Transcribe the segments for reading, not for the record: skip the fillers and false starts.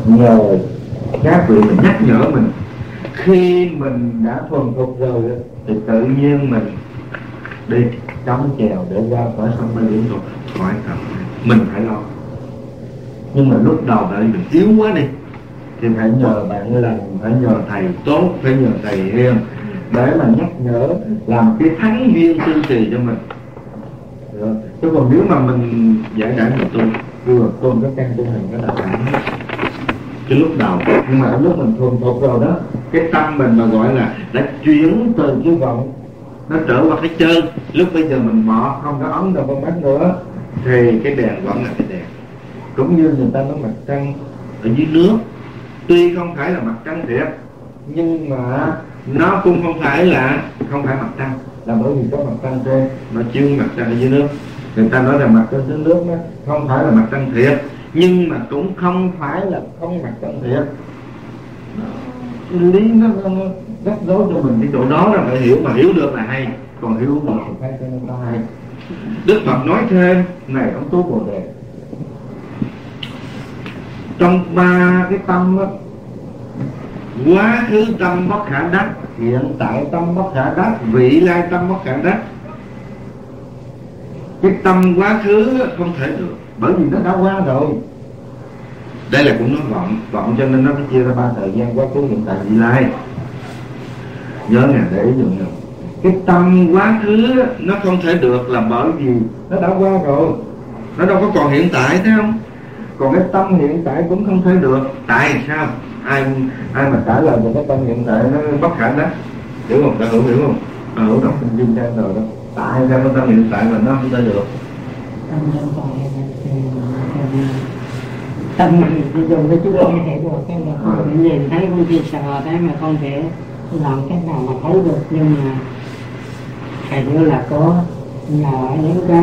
nhờ các vị mình nhắc nhở mình. Khi mình đã thuần thục rồi thì tự nhiên mình đi cắm chèo để ra khỏi sông Mê Điển Thuật khỏi thật mình phải lo. Nhưng mà lúc đầu tại mình yếu quá đi thì phải nhờ bạn lành, phải nhờ thầy tốt, phải nhờ thầy hiền để mà nhắc nhở, làm cái thắng duyên tương trì cho mình. Rồi. Chứ còn nếu mà mình giải đãi một tôn cái căn tu hành cái là cảm cái lúc đầu. Nhưng mà lúc mình thuần thục rồi đó, cái tâm mình mà gọi là đã chuyển từ cái vọng nó trở qua cái chân. Lúc bây giờ mình bỏ không có ấn vào con mắt nữa thì cái đèn vẫn là cái đèn. Cũng như người ta nói mặt trăng ở dưới nước, tuy không phải là mặt trăng thiệt nhưng mà nó cũng không phải mặt trăng, là bởi vì có mặt trăng trên nó chiếu mặt trăng ở dưới nước. Người ta nói là mặt trăng dưới nước đó không phải là mặt trăng thiệt, nhưng mà cũng không phải là không mặt trăng thiệt. Lý nó rắc rối cho mình cái chỗ đó là phải hiểu, mà hiểu được là hay, còn hiểu không thì phải cho nó hay. Đức Phật nói thêm này ông Tú Bồ Đề, trong ba cái tâm đó, quá khứ tâm bất khả đắc, hiện tại tâm bất khả đắc, vị lai tâm bất khả đắc. Cái tâm quá khứ không thể được, bởi vì nó đã qua rồi. Đây là cũng nó vọng cho nên nó phải chia ra ba thời gian: quá khứ, hiện tại, vị lai. Nhớ nè, để ý dùm nè. Cái tâm quá khứ nó không thể được là bởi vì nó đã qua rồi, nó đâu có còn hiện tại, thấy không? Còn cái tâm hiện tại cũng không thể được. Tại sao? Ai mà trả lời về cái tâm hiện tại nó bất khả đắc, hiểu không? Ta hiểu không? Ta hiểu đọc kinh Kim Cang rồi đó. Tại sao cái tâm hiện tại mà nó không thể được? Tâm thì dùng cái chú không thể được, cái là không thể nhìn thấy, không thể sờ thấy, mà không thể làm cách nào mà thấy được. Nhưng mà phải như là có nhờ những cái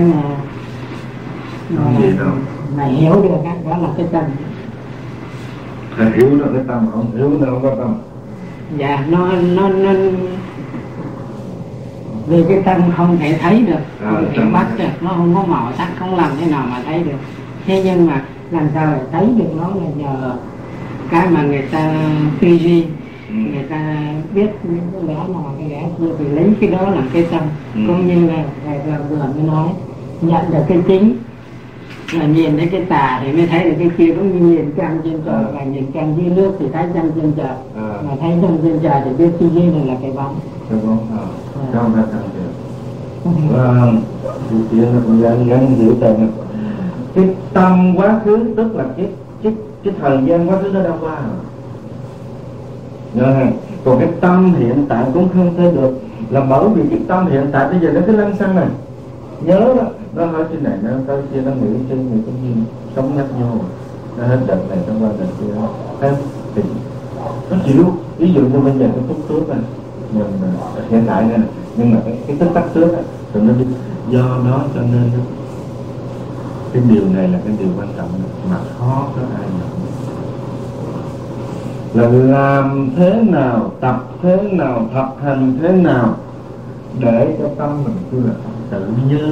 mà hiểu được đó là cái tâm. Thầy hiểu được cái tâm, không hiểu nó không có tâm. Dạ, nó vì cái tâm không thể thấy được, không thể bắt được, nó không có màu sắc, không làm thế nào mà thấy được. Thế nhưng mà làm sao để thấy được nó là nhờ cái mà người ta tư duy, người ta biết những cái lẽ nào cái lẽ kia thì lấy cái đó làm cái tâm. Cũng như là vừa mới nói, nhận được cái chính là nhìn thấy cái tà thì mới thấy được cái kia. Cũng như nhìn trăng trên trời và nhìn trăng dưới nước thì thấy trăng trên trời, mà thấy trăng trên trời thì biết cái dưới này là cái bóng. Cái bóng, không ra trăng được. Vâng, thì chuyện là cũng gắn giữ tình. Cái tâm quá khứ tức là cái thời gian quá khứ nó đã qua rồi. Nhớ. Còn cái tâm hiện tại cũng không thể được, là bởi vì cái tâm hiện tại bây giờ nó cứ lăn xăng này. Nhớ đó, nó hỏi trên này, nó tới kia, nó nghĩ trên người cũng như sống nhắc nhau, nó hết đợt này, nó qua đợt kia, thấy không? Thì nó chịu. Ví dụ như bây giờ cái phút trước này, mình hiện tại này, nhưng mà cái tích tắc trước á, rồi nó đi. Do đó cho nên cái điều này là cái điều quan trọng mà khó có ai nhận. Là làm thế nào, tập thế nào, thực hành thế nào để cho tâm mình cứ là tự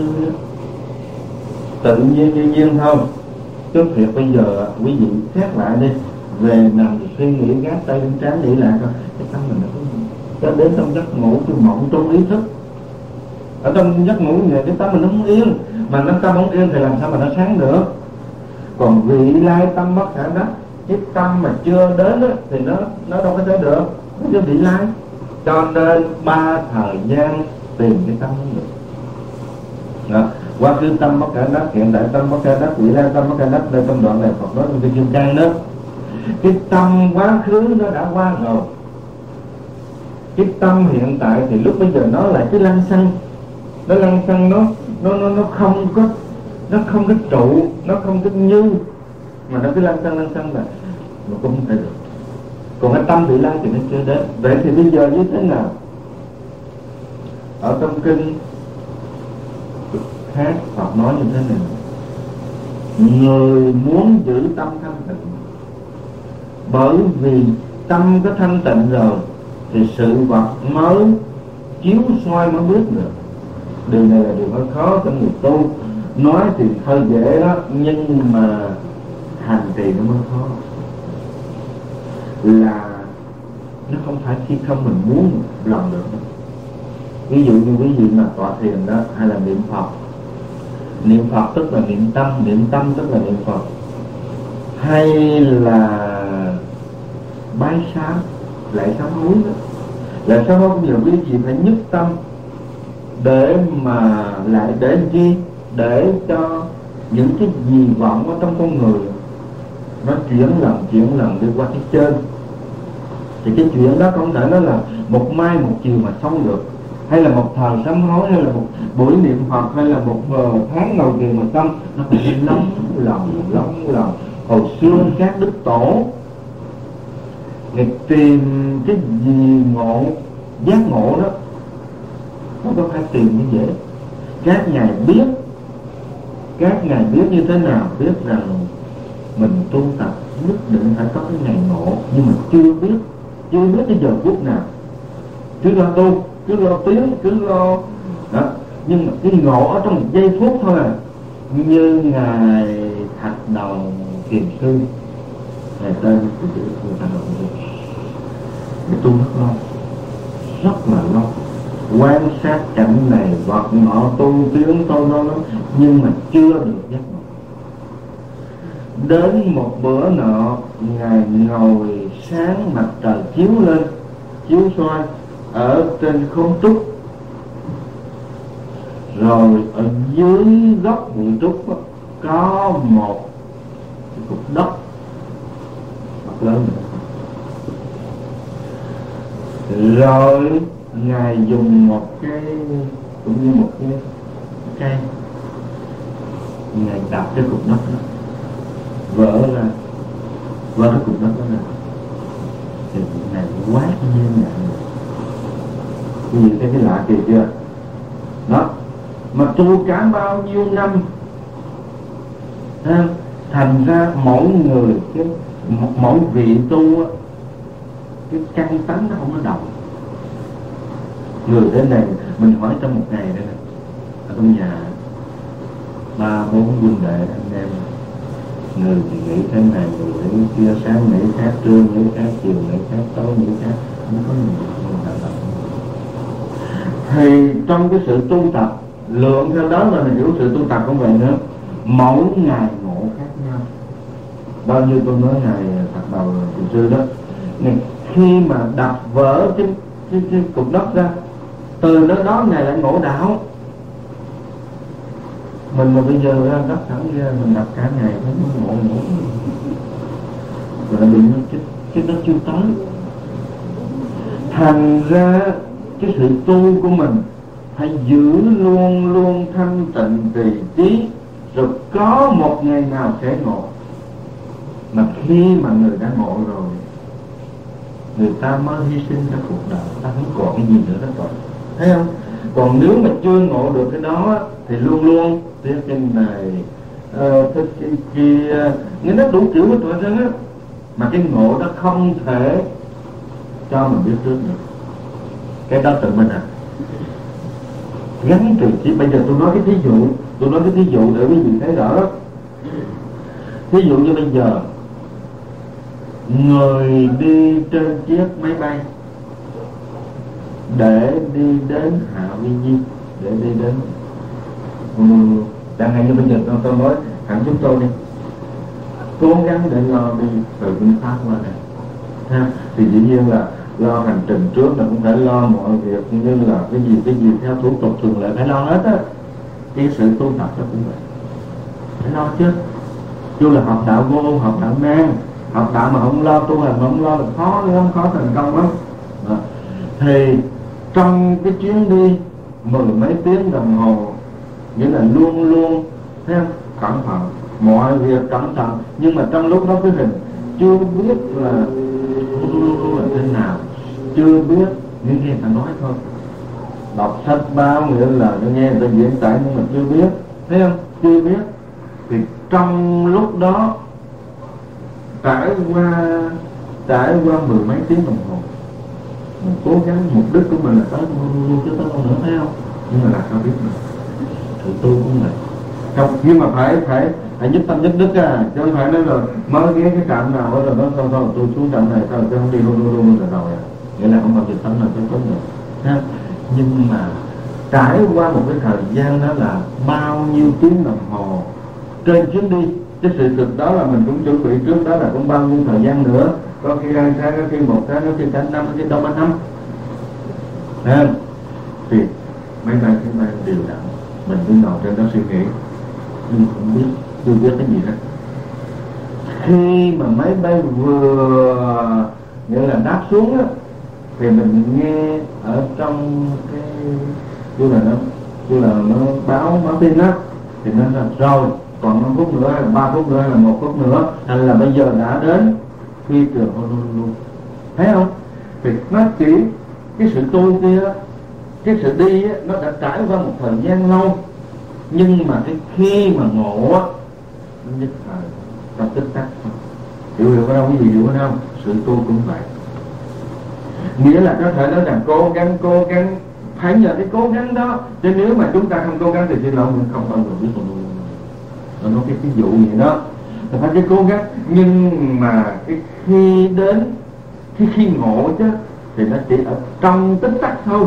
nhiên thôi. Chứ thiệt bây giờ quý vị xét lại đi, về nằm suy nghĩ, gác tay lên trán nghĩ lại coi cái tâm mình nó cho đến trong giấc ngủ, cái mộng trong ý thức. Ở trong giấc ngủ như vậy cái tâm mình nó không yên, mà nó tâm không yên thì làm sao mà nó sáng được. Còn vị lai tâm bất khả đắc, cái tâm mà chưa đến đó, thì nó đâu có thể được, nó chưa vị lai. Cho nên ba thời gian tìm cái tâm không được. Đó. Quá khứ tâm bất khả đắc, hiện tại tâm bất khả đắc, vị lai tâm bất khả đắc. Đây trong đoạn này Phật nói trong cái Kim Cang đó, cái tâm quá khứ nó đã qua rồi. Cái tâm hiện tại thì lúc bây giờ nó lại cái lăng xăng, nó không có trụ, nó không có như, mà nó cứ lăng xăng là nó cũng không thể được. Còn cái tâm vị lai thì nó chưa đến. Vậy thì bây giờ như thế nào? Ở trong kinh khác Phật nói như thế này: người muốn giữ tâm thanh tịnh, bởi vì tâm có thanh tịnh rồi thì sự vật mới chiếu soi mới biết được. Điều này là điều hơi khó cho người tu. Nói thì hơi dễ đó, nhưng mà hành trì nó mới khó. là nó không phải khi không mình muốn làm được. Ví dụ như quý vị mà tọa thiền đó, hay là niệm Phật tức là niệm tâm tức là niệm Phật, hay là bái sám, lại sám hối đó. Lại sám hối nhiều quý vị phải nhất tâm để mà lại để làm chi? Để cho những cái gì vọng ở trong con người nó chuyển lần đi qua cái trên. Thì cái chuyện đó không thể nói là một mai một chiều mà xong được, hay là một thời sám hối, hay là một buổi niệm Phật, hay là một tháng ngồi thiền mà xong. Nó phải lóng lòng. Hồi xưa các đức tổ người tìm cái gì ngộ, giác ngộ đó, nó có phải tìm như vậy. Các ngài biết như thế nào? Biết rằng mình tu tập nhất định phải có cái ngày ngộ, nhưng mà chưa biết cái giờ phút nào. Cứ lo tu, cứ lo tiến, cứ lo đó. Nhưng mà cái ngộ ở trong một giây phút thôi à. Như ngài Thạch Đầu Thiền Sư, ngài tên của chữ Thạch Đầu Thiền Sư, ngài tu rất là lâu, quan sát cảnh này vật nọ, tu tiến thôi đó, nhưng mà chưa được giác ngộ. Đến một bữa nọ, ngài ngồi sáng mặt trời chiếu soi ở trên khóm trúc, rồi ở dưới gốc bụi trúc đó, có một cái cục đất lớn nữa. Rồi ngài dùng một cái, cũng như một cái cây, ngài đập cái cục đất đó vỡ cái cục đất đó ra. Thì ngài quát như ngài, quý vị thấy cái lạ kỳ chưa? Đó, mà tu cả bao nhiêu năm, thành ra mỗi người, mỗi vị tu á, cái căn tánh nó không có đồng. Người thế này mình hỏi trong một ngày đây, ở trong nhà 3-4 huynh đệ anh em, người thì nghĩ thế này, người nghĩ kia, sáng nghĩ khác, trưa nghĩ khác, chiều nghĩ khác, tối nghĩ khác, không có người nào. Thì trong cái sự tu tập, lượng theo đó là mình hiểu sự tu tập cũng vậy nữa, mỗi ngày ngộ khác nhau. Bao nhiêu tôi nói ngày Thạch Đầu Thiền Sư đó, khi mà đập vỡ cái cục đất ra, từ đó ngài lại ngộ đạo. Mình mà bây giờ ra đất thẳng ra, mình đập cả ngày nó ngộ rồi bị cái đó chưa tới. Thành ra cái sự tu của mình hãy giữ luôn thanh tịnh trì trí, rồi có một ngày nào sẽ ngộ. Mà khi mà người đã ngộ rồi, người ta mới hy sinh ra cuộc đời, ta không còn cái gì nữa đó rồi, thấy không? Còn nếu mà chưa ngộ được cái đó thì luôn tiếc cái này, thích cái kia, nghĩa nó đủ kiểu hết rồi đó. Mà cái ngộ đó không thể cho mình biết trước được. Cái đó tự mình gắn trì trí. Bây giờ tôi nói cái thí dụ để quý vị thấy rõ. Thí dụ như bây giờ người đi trên chiếc máy bay để đi đến Hạ Vi Nhi, để đi đến chẳng hạn như bây giờ tôi nói hẳn chúng tôi đi cố gắng để lo đi từ Vinh Pháp qua này, thì dĩ nhiên là lo hành trình trước là cũng phải lo mọi việc, như là cái gì theo thủ tục thường lệ phải lo hết á. Cái sự tu tập đó cũng vậy, phải lo chứ. Dù là học đạo vô, học đạo nan, học đạo mà không lo tu hành, mà không lo là khó thành công lắm. Thì trong cái chuyến đi 10 mấy tiếng đồng hồ, nghĩa là luôn thấy không? Cẩn thận, mọi việc cẩn thận. Nhưng mà trong lúc đó cái hình chưa biết là thế nào, chưa biết, những nghe người ta nói thôi. Đọc sách báo nghĩa là nghe người ta diễn tả, nhưng mà chưa biết, thấy không? Chưa biết. Thì trong lúc đó trải qua 10 mấy tiếng đồng hồ, mình cố gắng, mục đích của mình là tới luôn chứ tới đâu nữa, thấy không? Nhưng mà là sao biết được. Thử tu cũng vậy. Nhưng mà hãy nhất tâm nhất đức à, chứ không phải nói rồi mới ghé cái trạm nào rồi nó thôi tôi xuống trạm này sao tôi không đi luôn rồi à. Nghĩa là không bao giờ tâm nào tôi có được ha. Nhưng mà trải qua một cái thời gian đó là bao nhiêu tiếng đồng hồ trên chuyến đi, cái sự thực đó là mình cũng chuẩn bị trước đó là cũng bao nhiêu thời gian nữa, có khi 2 tháng, có khi 1 tháng, có khi cả năm, có khi đâu 3 năm thì mấy nay chúng ta đều đặn mình cứ ngồi trên đó suy nghĩ nhưng không biết chưa biết cái gì hết. Khi mà máy bay vừa nghĩa là đáp xuống á thì mình nghe ở trong cái nó báo tin á thì nó là rồi còn 5 phút nữa hay là 3 phút nữa hay là 1 phút nữa hay là bây giờ đã đến phi trường Honolulu, thấy không? Thì nó chỉ cái sự tu kia, cái sự đi á, nó đã trải qua một thời gian lâu, nhưng mà cái khi mà ngộ á nó nhất thời trong tích tắc thôi. Hiểu ở đâu cái gì hiểu ở đâu? Sự tu cũng vậy. Nghĩa là có thể nói rằng cố gắng phải nhờ cái cố gắng đó, chứ nếu mà chúng ta không cố gắng thì xin lỗi mình không bao giờ biết được. Nó nói cái ví dụ gì đó là phải cái cố gắng, nhưng mà cái khi đến khi ngộ chứ thì nó chỉ ở trong tích tắc thôi.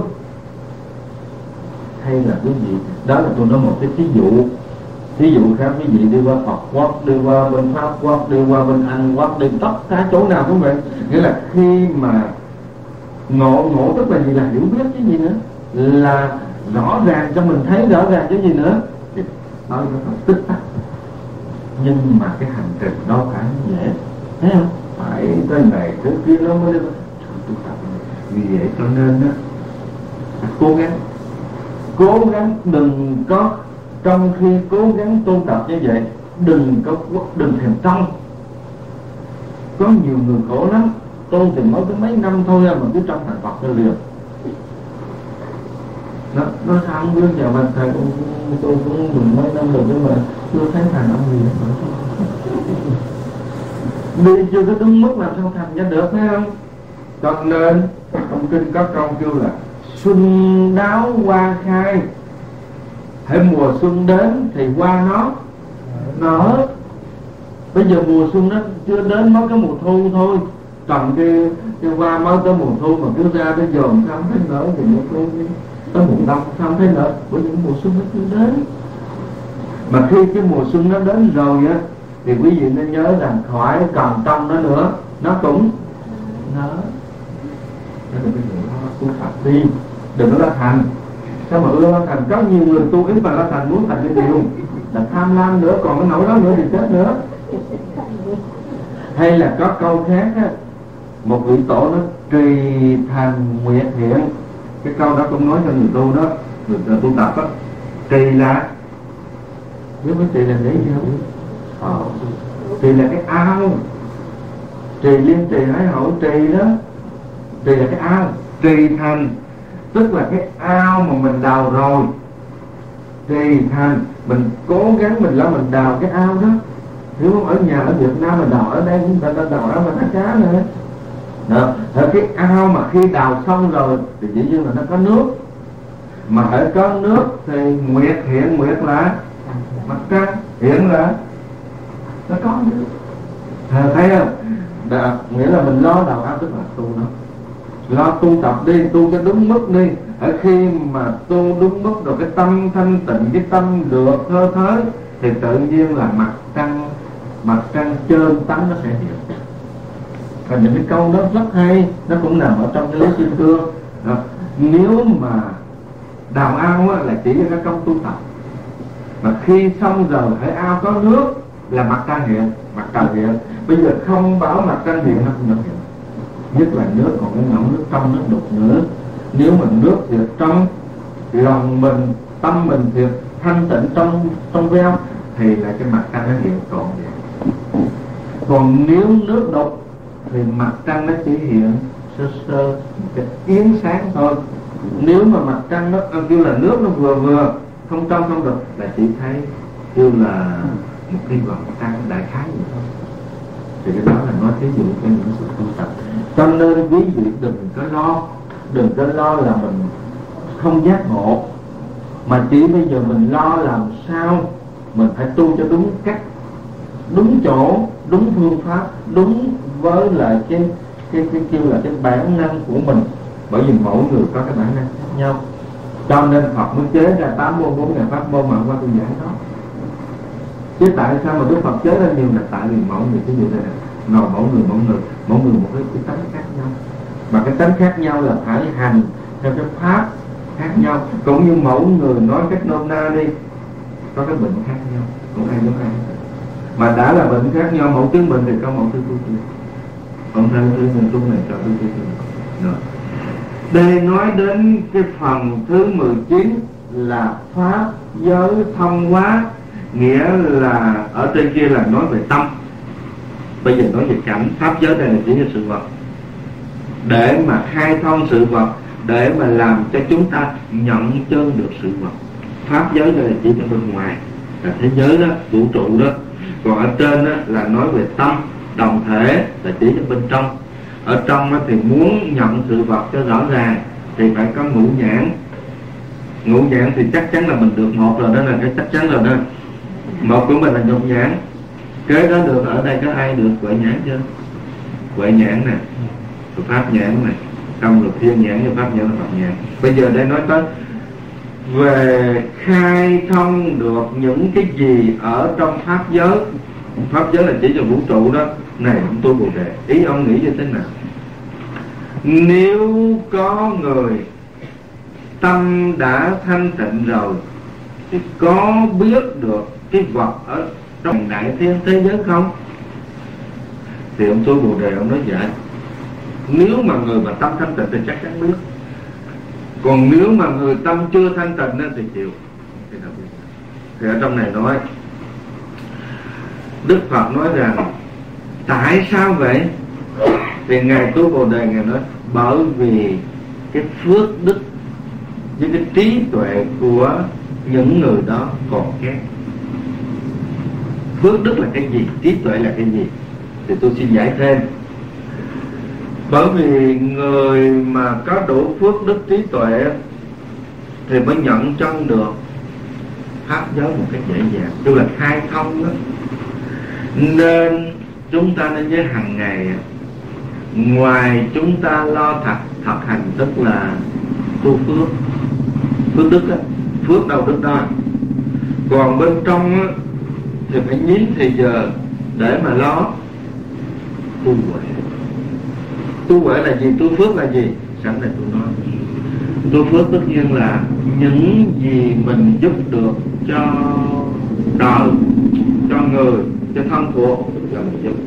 Hay là cái gì đó là tôi nói một cái ví dụ khác, ví dụ đi qua Phật quốc, đi qua bên Pháp quốc, đi qua bên Anh quốc, đi tất cả chỗ nào cũng vậy. Nghĩa là khi mà ngộ tức là gì, là hiểu biết chứ gì nữa, là rõ ràng cho mình thấy rõ ràng chứ gì nữa, thì đó là tích tắc. Nhưng mà cái hành trình đó phải dễ, thấy không? Phải tới này tới kia nó mới tu tập. Vì vậy cho nên đó cố gắng đừng có, trong khi cố gắng tu tập như vậy đừng thèm trong. Có nhiều người khổ lắm, tu thì mới có mấy năm thôi mà cứ trong thành Phật cho liền. Nó sao không biết giờ mà thầy tôi cũng mười mấy năm rồi nhưng mà chưa thấy thành ông gì hết. Đi chưa có đúng mức làm sao thành ra được, thấy không? Cho nên trong kinh có câu kêu là xuân đáo hoa khai, hễ mùa xuân đến thì hoa nó nở. Bây giờ mùa xuân nó chưa đến, mới có mùa thu thôi, trồng cái hoa mới tới mùa thu mà cứ ra bây giờ sao không thấy nở, thì mùa thu tới mùa đông sao không thấy nở, bởi vì mùa xuân nó chưa đến. Mà khi cái mùa xuân nó đến rồi á thì quý vị nên nhớ rằng khỏi còn trong nó nữa, nó cũng nở. Nên là bây giờ nó tu tập đi, đừng có la thành. Sao mà la thành? Có nhiều người tu ít mà la thành, muốn thành cái điều là tham lam nữa, còn cái nỗi đó nữa thì chết nữa. Hay là có câu khác á, một vị tổ nó trì thành nguyệt hiện. Cái câu đó cũng nói cho người tu đó, người tu tập á, trì là biết cái trì là gì không? Trì là cái ao, trì liên trì hải hậu trì đó, trì là cái ao, trì thành tức là cái ao mà mình đào rồi, trì thành mình cố gắng mình làm mình đào cái ao đó. Hiểu không? Ở nhà ở Việt Nam mình đào, ở đây chúng ta đào ao mà thả cá nữa đó. Ở cái ao mà khi đào xong rồi thì dĩ nhiên là nó có nước, mà hãy có nước thì nguyệt hiện, nguyệt là mặt trăng, hiện là nó có nước. Thấy không? Nghĩa là mình lo đào ao tức là tu nó, lo tu tập đi, tu cho đúng mức đi. Ở khi mà tu đúng mức rồi, cái tâm thanh tịnh, cái tâm được thơ thới thì tự nhiên là mặt trăng trơn tánh nó sẽ hiện. Và những cái câu đó rất hay, nó cũng nằm ở trong cái lý kim cương. Nếu mà đào ao á, là chỉ là cái công tu tập, mà khi xong rồi hãy ao có nước là mặt trăng hiện, mặt trời hiện. Bây giờ không bảo mặt trăng hiện nó không được hiện, nhất là nước còn cái ngọn nước trong nước đục nữa. Nếu mình nước thì trong lòng mình, tâm mình thì thanh tịnh trong veo thì là cái mặt trăng nó hiện trọn vậy. Còn nếu nước đục thì mặt trăng nó chỉ hiện sơ một cái yến sáng thôi. Nếu mà mặt trăng nó kêu là nước nó vừa không trong không được là chỉ thấy kêu là một cái vầng trăng đại khái vậy thôi. Thì cái đó là nói thí dụ cho những sự tu tập. Cho nên quý vị đừng có lo là mình không giác ngộ, mà chỉ bây giờ mình lo làm sao mình phải tu cho đúng cách đúng chỗ, đúng phương pháp, đúng với lại cái kêu là cái bản năng của mình. Bởi vì mỗi người có cái bản năng khác nhau, cho nên Phật mới chế ra 8 môn 4 ngàn pháp môn mà qua tôi giảng đó. Chứ tại sao mà Đức Phật chế ra nhiều là tại vì mỗi người cái gì này ngồi mỗi người một cái tánh khác nhau, mà cái tánh khác nhau là phải hành theo cái pháp khác nhau. Cũng như mỗi người nói cách nôm na đi, có cái bệnh khác nhau, không ai giống ai. Mà đã là bệnh khác nhau, mẫu chứng bệnh thì có mẫu thứ tu tiên, còn theo thứ mình tu này cho thứ tu tiên. Đây nói đến cái phần thứ 19 là pháp giới thông hóa, nghĩa là ở trên kia là nói về tâm, bây giờ nói về cảnh. Pháp giới đây là chỉ về sự vật, để mà khai thông sự vật, để mà làm cho chúng ta nhận chân được sự vật. Pháp giới đây là chỉ ở bên ngoài, là thế giới đó, vũ trụ đó. Còn ở trên đó là nói về tâm, đồng thể là chỉ ở bên trong. Ở trong đó thì muốn nhận sự vật cho rõ ràng thì phải có ngũ nhãn. Ngũ nhãn thì chắc chắn là mình được một rồi, đó là cái chắc chắn rồi đó. Một của mình là nhục nhãn, kế đó được. Ở đây có ai được huệ nhãn chưa? Huệ nhãn nè, pháp nhãn này, không được thiên nhãn và pháp nhãn là Phật nhãn. Bây giờ đây nói tới về khai thông được những cái gì ở trong pháp giới. Pháp giới là chỉ cho vũ trụ đó. Này ông tu Bồ Đề, ý ông nghĩ như thế nào? Nếu có người tâm đã thanh tịnh rồi thì có biết được cái vật ở trong đại thiên thế giới không? Thì ông tu Bồ Đề ông nói vậy. Nếu mà người mà tâm thanh tịnh thì chắc chắn biết. Còn nếu mà người tâm chưa thanh tịnh thì chịu. Thì ở trong này nói, Đức Phật nói rằng tại sao vậy? Thì Ngài Tu Bồ Đề Ngài nói bởi vì cái phước đức với cái trí tuệ của những người đó còn kém. Phước đức là cái gì? Trí tuệ là cái gì? Thì tôi xin giải thêm. Bởi vì người mà có đủ phước đức trí tuệ thì mới nhận chân được pháp giới một cách dễ dàng, tức là khai thông đó. Nên chúng ta nên nhớ hàng ngày, ngoài chúng ta lo thực hành, tức là tu phước, phước đức đó, phước đâu đức đó. Còn bên trong đó, thì phải nhín thì giờ để mà lo tu huệ. Tu huệ là gì? Tu phước là gì? Sẵn này tôi nói. Tu phước tất nhiên là những gì mình giúp được cho đời, cho người, cho thân thuộc là mình giúp.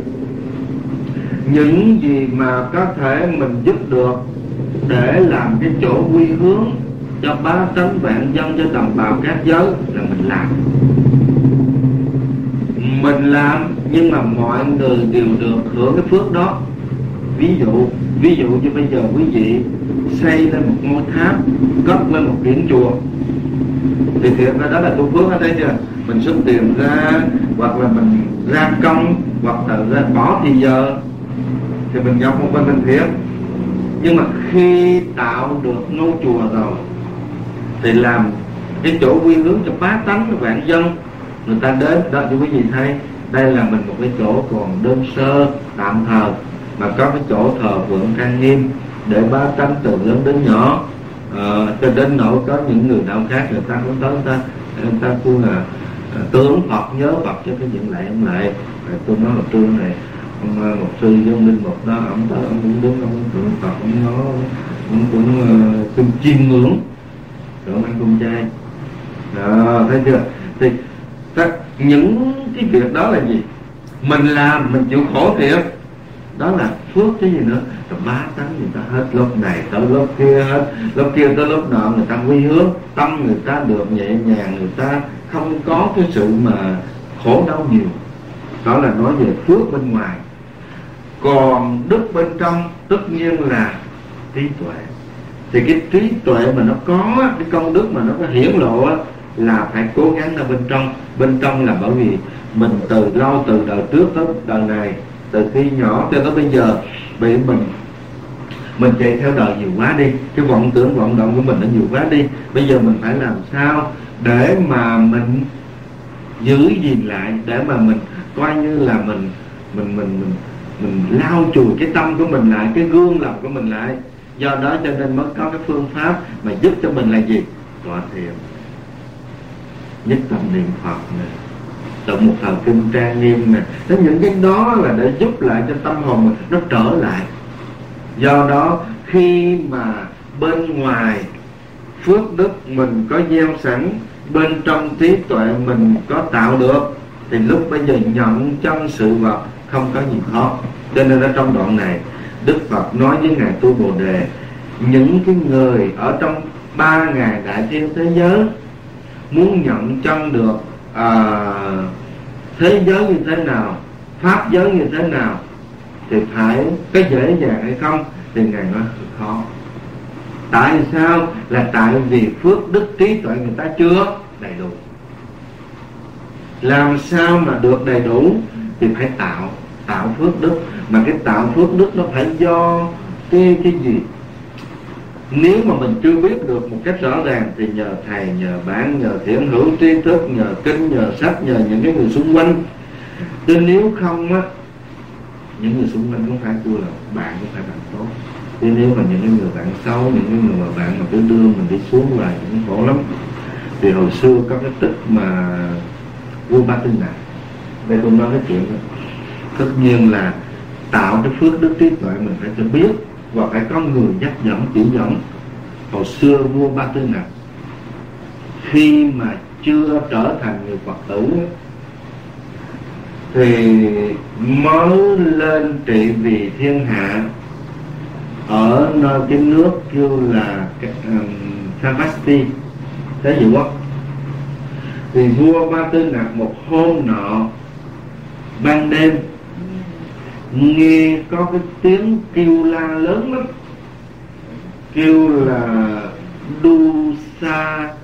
Những gì mà có thể mình giúp được để làm cái chỗ quy hướng cho bá tánh vạn dân, cho đồng bào các giới là mình làm. Mình làm nhưng mà mọi người đều được hưởng cái phước đó. Ví dụ như bây giờ quý vị xây lên một ngôi tháp, cất lên một điển chùa, thì thiệt ra đó là tu phước, ở đây chưa? Mình xuất tiền ra, hoặc là mình ra công, hoặc là ra bỏ thì giờ, thì mình nhập một bên mình thiệt. Nhưng mà khi tạo được ngôi chùa rồi thì làm cái chỗ quy hướng cho bá tánh vạn dân, người ta đến đó. Cho quý vị thấy đây là mình một cái chỗ còn đơn sơ tạm thờ, mà có cái chỗ thờ phượng trang nghiêm để bá tánh từ lớn đến nhỏ, cho đến nỗi có những người nào khác người ta cũng tới, người ta cũng là tướng Phật, nhớ Phật cho cái những lạy ông lạy. Tôi nói là trưa này ông một sư với ông linh mục đó, ông tới ông cũng đứng, ông tượng Phật, ông nói ông cũng chiêm ngưỡng rồi ông ăn cơm chay. Thấy chưa? Thì những cái việc đó là gì? Mình làm, mình chịu khổ thiệt, đó là phước chứ gì nữa. Rồi bá tánh người ta hết lúc này tới lúc kia, hết lúc kia tới lúc nọ, người ta quy hướng, tâm người ta được nhẹ nhàng, người ta không có cái sự mà khổ đau nhiều. Đó là nói về phước bên ngoài. Còn đức bên trong tất nhiên là trí tuệ. Thì cái trí tuệ mà nó có, cái công đức mà nó có hiển lộ là phải cố gắng ở bên trong. Bên trong là bởi vì mình từ lâu, từ đời trước tới đời này, từ khi nhỏ cho tới bây giờ bị mình chạy theo đời nhiều quá đi, cái vọng tưởng vọng động của mình nó nhiều quá đi. Bây giờ mình phải làm sao để mà mình giữ gìn lại, để mà mình coi như là mình lau chùi cái tâm của mình lại, cái gương lòng của mình lại. Do đó cho nên mới có cái phương pháp mà giúp cho mình là gì? Tọa thiền, nhất tâm niệm Phật này, tụng một thời kinh trang nghiêm này. Đến những cái đó là để giúp lại cho tâm hồn mình nó trở lại. Do đó khi mà bên ngoài phước đức mình có gieo sẵn, bên trong trí tuệ mình có tạo được, thì lúc bây giờ nhận chân sự vật không có gì khó. Cho nên ở trong đoạn này Đức Phật nói với Ngài Tu Bồ Đề, những cái người ở trong 3.000 đại thiên thế giới muốn nhận chân được thế giới như thế nào, pháp giới như thế nào, thì phải cái dễ dàng hay không? Thì Ngài nói khó. Tại sao? Là tại vì phước đức trí tuệ người ta chưa đầy đủ. Làm sao mà được đầy đủ? Thì phải tạo phước đức. Mà cái tạo phước đức nó phải do cái gì? Nếu mà mình chưa biết được một cách rõ ràng thì nhờ thầy, nhờ bạn, nhờ thiện hữu tri thức, nhờ kinh, nhờ sách, nhờ những cái người xung quanh. Chứ nếu không á, những người xung quanh cũng phải chua là bạn cũng phải làm tốt. Chứ nếu mà những cái người bạn xấu, những cái người mà bạn mà cứ đưa mình đi xuống là cũng khổ lắm. Thì hồi xưa có cái tích mà vua Ba Tư Nặc, đây tôi nói cái chuyện đó. Tất nhiên là tạo cái phước đức trí tuệ mình phải cho biết, và phải có người dắt dẫn chỉ dẫn. Hồi xưa vua Ba Tư Nặc khi mà chưa trở thành người Phật tử thì mới lên trị vì thiên hạ ở nơi cái nước kêu là Savasti, Thế Dự Quốc. Thì vua Ba Tư Nặc một hôm nọ ban đêm nghe có cái tiếng kêu la lớn lắm, kêu là Dusa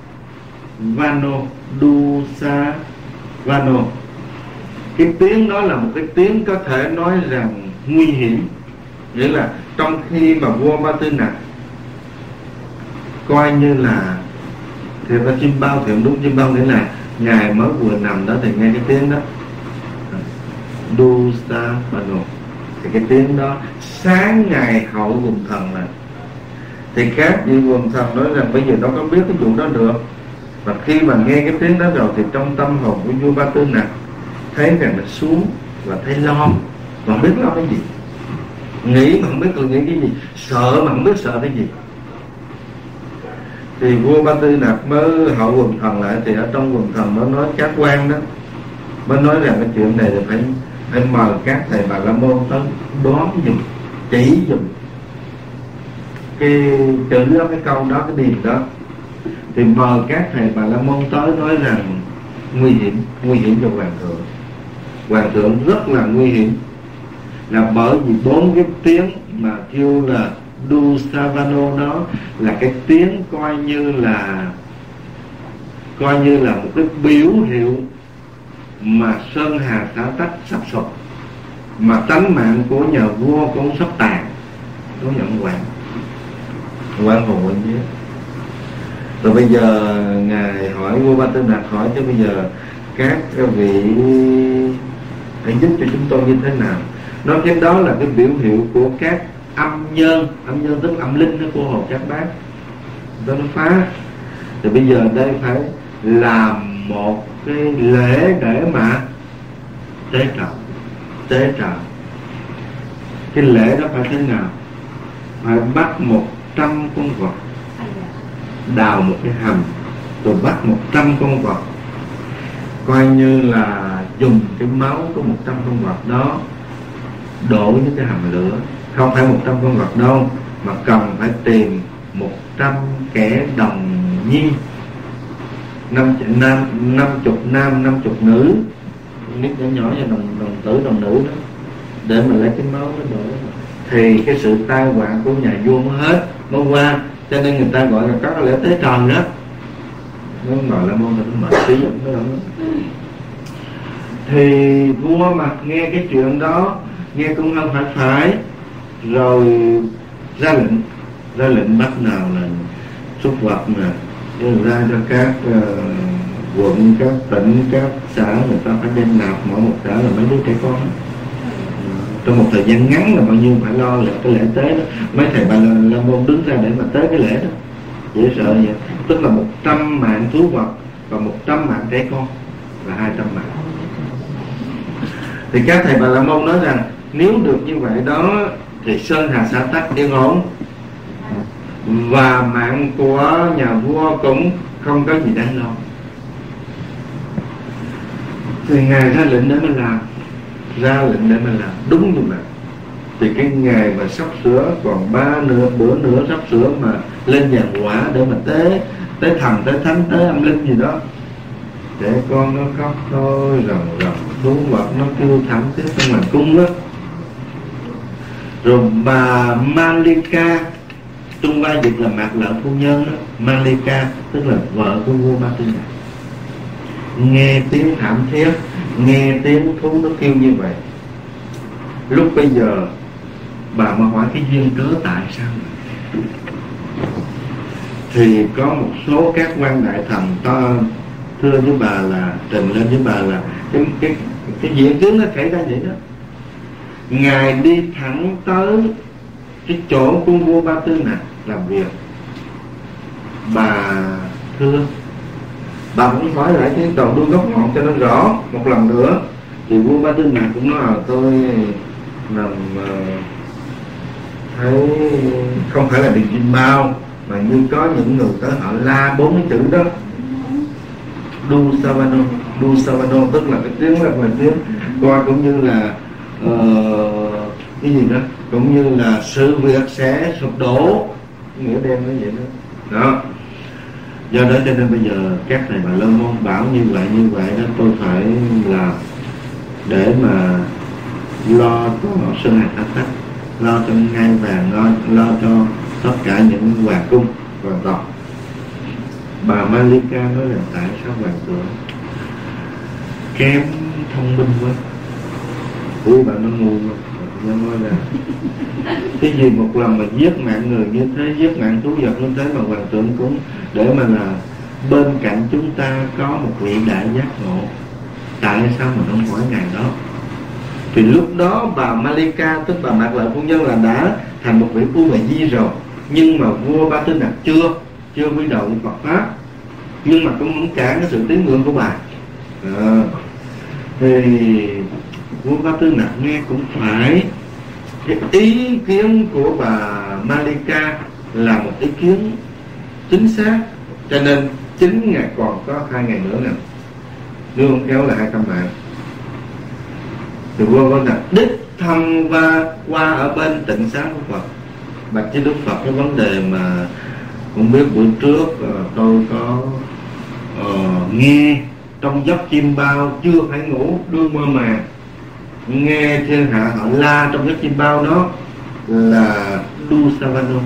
Vano. Cái tiếng đó là một cái tiếng có thể nói rằng nguy hiểm. Nghĩa là trong khi mà vua Ba Tư Nặc coi như là thì ta chim bao, thì đúng chim bao, nghĩa là ngài mới vừa nằm đó thì nghe cái tiếng đó Dusa Vano. Thì cái tiếng đó sáng ngày hậu quần thần này, thì các vị quần thần nói rằng bây giờ đâu có biết cái vụ đó được. Và khi mà nghe cái tiếng đó rồi thì trong tâm hồn của vua Ba Tư Nặc thấy rằng là xuống và thấy lo, mà không biết lo cái gì, nghĩ mà không biết nghĩ cái gì, sợ mà không biết sợ cái gì. Thì vua Ba Tư Nặc mới hậu quần thần lại, thì ở trong quần thần nó nói các quan đó mới nói rằng cái chuyện này là phải mời các thầy Bà La Môn tới đoán dùm, chỉ dùm cái chữ đó, cái câu đó, cái điền đó. Thì mời các thầy Bà La Môn tới nói rằng nguy hiểm cho hoàng thượng. Hoàng thượng rất là nguy hiểm, là bởi vì 4 cái tiếng mà kêu là Dusavano đó là cái tiếng coi như là một cái biểu hiệu mà sơn hà xã tắc sắp sụp, mà tánh mạng của nhà vua cũng sắp tàn, có nhận quan hồn quan giết. Rồi bây giờ ngài hỏi vua Ba Tư Nặc, hỏi chứ bây giờ các vị hãy giúp cho chúng tôi như thế nào? Nói cái đó là cái biểu hiệu của các âm nhân tức âm linh đó của Hồ Chát Bát, đó nó phá. Thì bây giờ đây phải làm một cái lễ để mà tế trời. Cái lễ đó phải thế nào? Phải bắt 100 con vật, đào một cái hầm rồi bắt 100 con vật, coi như là dùng cái máu của 100 con vật đó đổ với cái hầm lửa. Không phải 100 con vật đâu, mà cần phải tìm 100 kẻ đồng nhi, 50 nam 50 nữ, nít nhỏ như đồng tử đồng nữ đó, để mà lấy cái máu đó đổ. Thì cái sự tai họa của nhà vua mới qua. Cho nên người ta gọi là có cái lễ tế trời đó. Nó gọi là môn là mở tí đó. Thì vua mà nghe cái chuyện đó, nghe cũng không phải, rồi ra lệnh bắt nào là xuất vật nè, ra cho các quận, các tỉnh, các xã người ta phải đem nạp mỗi một xã là mấy đứa trẻ con đó. Trong một thời gian ngắn là bao nhiêu phải lo là cái lễ tế đó. Mấy thầy Bà La Môn đứng ra để mà tế cái lễ đó, dễ sợ vậy. Tức là 100 mạng thú vật và 100 mạng trẻ con là 200 mạng. Thì các thầy Bà La Môn nói rằng nếu được như vậy đó thì Sơn Hà Xã Tắc yên ổn, và mạng của nhà vua cũng không có gì đáng lo. Thì Ngài ra lệnh để mình làm, đúng như vậy. Thì cái ngày mà sắp sửa còn bữa nữa sắp sửa mà lên giàn quả để mà tế thần, tế thánh, tế âm linh gì đó, trẻ con nó khóc thôi, ròng thú vật nó kêu thảm thiết trong hoàng cung đó. Rồi bà Malika, Trung Hoa dịch là Mạc Lợi phu nhân đó, Malika tức là vợ của vua Ba Tư Nặc, nghe tiếng thảm thiết, nghe tiếng thú nó kêu như vậy. Lúc bây giờ bà mà hỏi cái duyên cớ tại sao, thì có một số các quan đại thần to thưa với bà là trình lên với bà là cái diễn tướng nó xảy ra vậy đó. Ngài đi thẳng tới cái chỗ của vua Ba Tư Nặc làm việc. Bà thưa, bà cũng hỏi lại cái đầu đuôi gốc ngọn cho nó rõ một lần nữa. Thì vua Ba Tư Nặc cũng nói là tôi nằm thấy không phải là Điền Kim Mao, mà như có những người tới họ la 4 cái chữ đó, Du Savano, tức là cái tiếng là tiếng coi cũng như là cái gì đó, cũng như là sự việc sẽ sụp đổ, nghĩa đen nó vậy đó. Do đó cho nên bây giờ các thầy Bà La Môn bảo như vậy đó, tôi phải làm để mà lo cho Sơn Hà Xã Tắc, lo cho ngai vàng, lo cho tất cả những hoàng cung hoàng tộc. Bà Malika nói là tại sao hoàng thượng kém thông minh quá, bà nó ngu quá. Nó nói là cái gì một lần mà giết mạng người như thế, giết mạng thú vật như thế mà hoàng thượng cũng để mà là bên cạnh chúng ta có một vị đại giác ngộ, tại sao mà không hỏi ngài đó? Thì lúc đó bà Malika tức bà Mạc Lợi phu nhân là đã thành một vị phu bà di rồi, nhưng mà vua Ba Tư Nặc chưa quy đầu với Phật pháp, nhưng mà cũng không cản cái sự tín ngưỡng của bà. Thì vua Ba Tư Nặc nghe cũng phải, cái ý kiến của bà Malika là một ý kiến chính xác, cho nên 9 ngày còn có 2 ngày nữa nè, nếu không kéo là 200 mạng. Thì vua Ba Tư Nặc đích thân qua ở bên tịnh xá của Phật, bạch với Đức Phật cái vấn đề mà cũng biết bữa trước tôi có nghe trong giấc chim bao chưa phải ngủ đương mơ màng, nghe thiên hạ họ la trong giấc chim bao đó là Du Savano.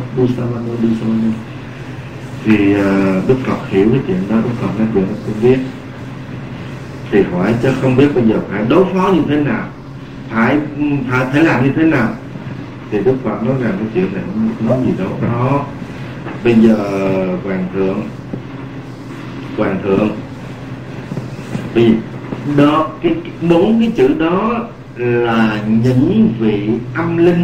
Thì Đức Phật hiểu cái chuyện đó, Đức Phật nói chuyện tôi biết. Thì hỏi chứ không biết bây giờ phải đối phó như thế nào, phải làm như thế nào. Thì Đức Phật nói rằng cái chuyện này không nói gì đâu đó. Bây giờ hoàng thượng vì đó cái 4 cái chữ đó là những vị âm linh,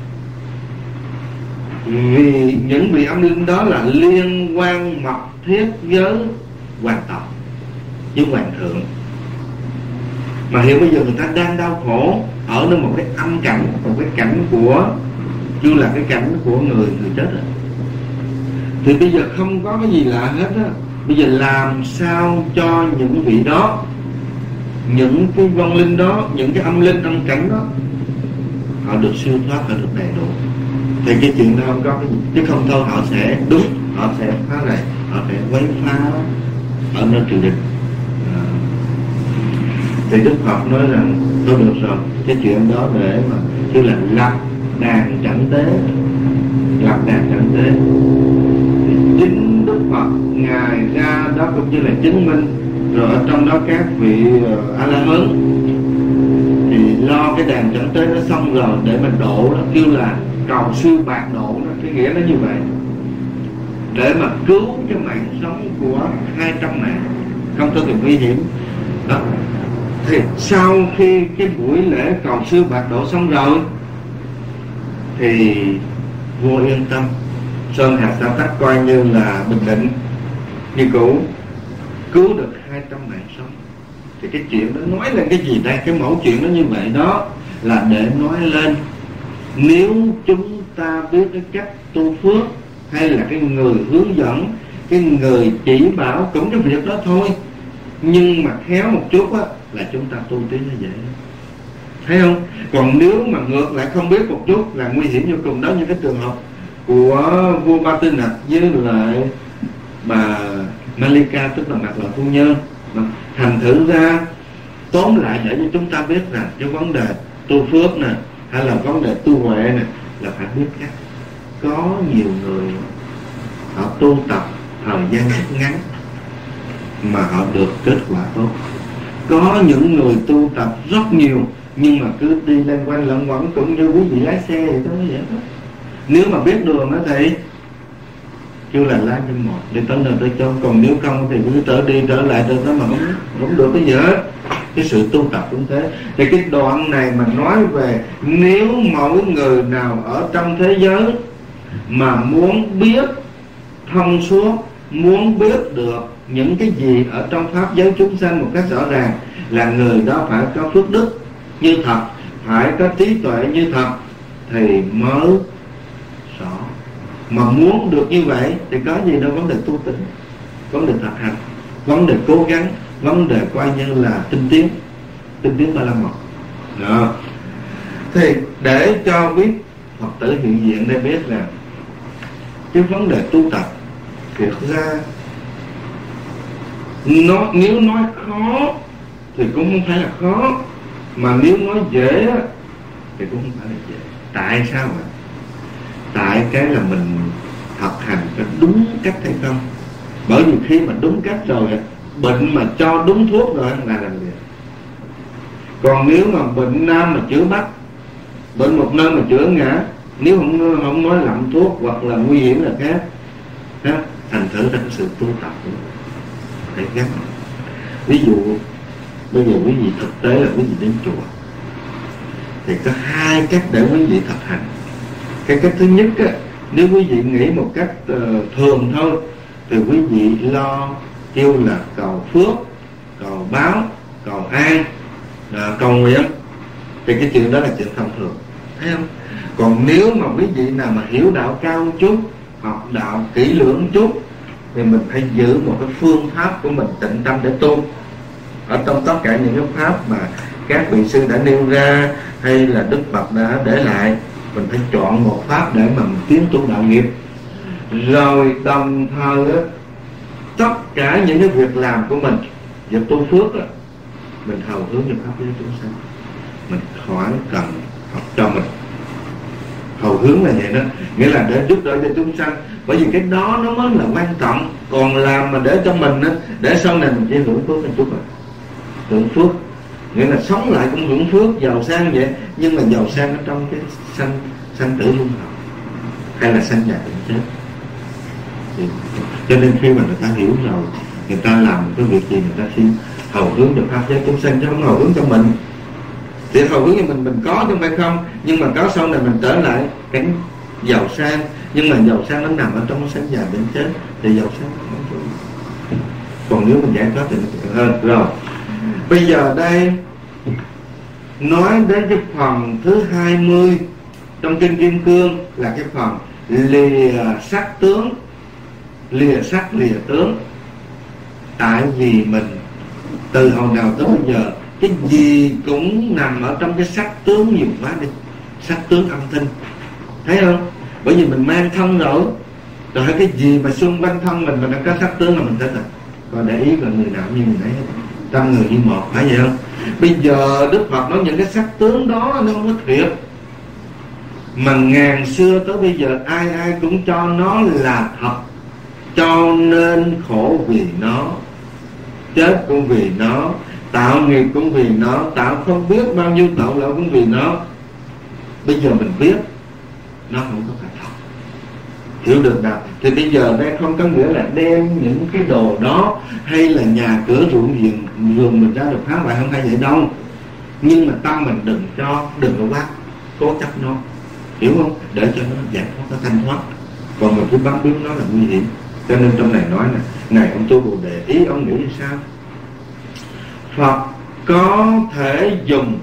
vì những vị âm linh đó là liên quan mật thiết với hoàng tộc với hoàng thượng. Mà hiện bây giờ người ta đang đau khổ ở nơi một cái âm cảnh, một cái cảnh của chưa là cái cảnh của người chết rồi. Thì bây giờ không có cái gì lạ hết á. Bây giờ làm sao cho những vị đó, những cái vong linh đó, những cái âm linh âm cảnh đó, họ được siêu thoát, họ được đầy đủ. Thì cái chuyện đó không có cái gì, chứ không thôi họ sẽ phá rầy, họ sẽ quấy phá ở nơi triều đình. Thì Đức Phật nói rằng thôi được rồi, cái chuyện đó để mà chứ là lập đàn chẳng tế. Thì chính Đức Phật ngài ra đó cũng như là chứng minh, rồi ở trong đó các vị A La Hán thì lo cái đàn chẳng tế nó xong rồi để mà độ đó, kêu là cầu siêu bạc độ đó, cái nghĩa nó như vậy, để mà cứu cái mạng sống của 200 mạng. không có thì nguy hiểm đó. Thì sau khi cái buổi lễ cầu siêu bạc độ xong rồi thì vua yên tâm, Sơn Hà Sa Tắc coi như là bình định như cũ, cứu được 200 mạng sống. Thì cái chuyện đó nói lên cái gì đây? Cái mẫu chuyện đó như vậy đó là để nói lên nếu chúng ta biết cái cách tu phước, hay là cái người hướng dẫn, cái người chỉ bảo cũng cái việc đó thôi, nhưng mà khéo một chút á là chúng ta tu tiến nó dễ, thấy không? Còn nếu mà ngược lại không biết một chút là nguy hiểm vô cùng đó, như cái trường hợp của vua Ba Tư Nặc với lại bà Malika, tức là Mạc Lợi Phu Nhân. Thành thử ra tóm lại để cho chúng ta biết rằng cái vấn đề tu phước nè, hay là vấn đề tu huệ nè, là phải biết cách. Có nhiều người họ tu tập thời gian rất ngắn mà họ được kết quả tốt. Có những người tu tập rất nhiều nhưng mà cứ đi lên quanh lẫn quẩn, cũng như quý vị lái xe vậy đó, vậy đó. Nếu mà biết đường đó thì kêu là lái trên một để tới nơi tới chốn, còn nếu không thì cứ trở đi trở lại tới đó mà không được cái gì hết. Cái sự tu tập cũng thế. Thì cái đoạn này mà nói về nếu mỗi người nào ở trong thế giới mà muốn biết thông suốt, muốn biết được những cái gì ở trong pháp giới chúng sanh một cách rõ ràng, là người đó phải có phước đức như thật, phải có trí tuệ như thật thì mới rõ. Mà muốn được như vậy thì có gì đâu vấn đề tu tĩnh, vấn đề thực hành, vấn đề cố gắng, vấn đề coi như là tinh tiến Ba La Mật đó. Thì để cho quý Phật tử hiện diện đây biết là cái vấn đề tu tập thiệt ra nó, nếu nói khó thì cũng không phải là khó, mà nếu nói dễ thì cũng không phải là dễ. Tại sao ạ? Tại cái là mình thực hành có đúng cách hay không. Bởi vì khi mà đúng cách rồi, bệnh mà cho đúng thuốc rồi là làm việc. Còn nếu mà bệnh nam mà chữa bắc, bệnh một nơi mà chữa ngã, nếu không nói lạm thuốc hoặc là nguy hiểm là khác đó. Thành thử ra cái sự tu tập phải gắn. Ví dụ bây giờ quý vị thực tế là quý vị đến chùa thì có hai cách để quý vị thực hành. Cái cách thứ nhất á, nếu quý vị nghĩ một cách thường thôi thì quý vị lo kêu là cầu phước, cầu báo, cầu an, cầu nguyện, thì cái chuyện đó là chuyện thông thường, thấy không? Còn nếu mà quý vị nào mà hiểu đạo cao một chút, học đạo kỹ lưỡng một chút, thì mình phải giữ một cái phương pháp của mình tịnh tâm để tu. Ở trong tất cả những cái pháp mà các vị sư đã nêu ra hay là Đức Phật đã để lại, mình phải chọn một pháp để mà mình tiến tu đạo nghiệp. Rồi đồng thời đó, tất cả những cái việc làm của mình, việc tu phước đó, mình hầu hướng cho pháp giới chúng sanh. Mình khỏi cần học cho mình. Hầu hướng là vậy đó, nghĩa là để giúp đỡ cho chúng sanh. Bởi vì cái đó nó mới là quan trọng. Còn làm mà để cho mình á, để sau này mình chỉ hưởng phước một chút rồi. Hưởng phước nghĩa là sống lại cũng hưởng phước, giàu sang vậy. Nhưng mà giàu sang ở trong cái sanh tử luân hồi, hay là sanh già bệnh chết. Cho nên khi mà người ta hiểu rồi, người ta làm cái việc gì người ta xin hầu hướng cho pháp giới chúng sanh, chứ không hầu hướng cho mình. Thì hầu hướng cho mình có chứ không phải không, nhưng mà có sau này mình trở lại cảnh giàu sang. Nhưng mà giàu sang nó nằm ở trong cái sanh già bệnh chết thì giàu sang nó không. Còn nếu mình giải thoát thì nó càng hơn. Rồi bây giờ đây nói đến cái phần thứ 20 trong kinh Kim Cương, là cái phần lìa sắc tướng, lìa sắc lìa tướng. Tại vì mình từ hồi nào tới bây giờ cái gì cũng nằm ở trong cái sắc tướng nhiều quá đi, sắc tướng âm thanh, thấy không? Bởi vì mình mang thân rồi cái gì mà xung quanh thân mình đã có sắc tướng là mình thích rồi. Còn để ý là người nào như người đấy, trăm người như một, phải vậy không? Bây giờ Đức Phật nói những cái sắc tướng đó nó không có thiệt, mà ngàn xưa tới bây giờ ai ai cũng cho nó là thật, cho nên khổ vì nó, chết cũng vì nó, tạo nghiệp cũng vì nó, tạo không biết bao nhiêu tội lỗi cũng vì nó. Bây giờ mình biết nó không có phải thật, hiểu được nào? Thì bây giờ đây không có nghĩa là đem những cái đồ đó hay là nhà cửa ruộng vườn mình ra được phá hoại, không phải vậy đâu. Nhưng mà tâm mình đừng có quá cố chấp nó, hiểu không? Để cho nó giải thoát, nó thanh thoát. Còn mình cứ bám víu nó là nguy hiểm. Cho nên trong này nói nè, này ông Tu Bồ Đề, ý ông nghĩ sao? Phật có thể dùng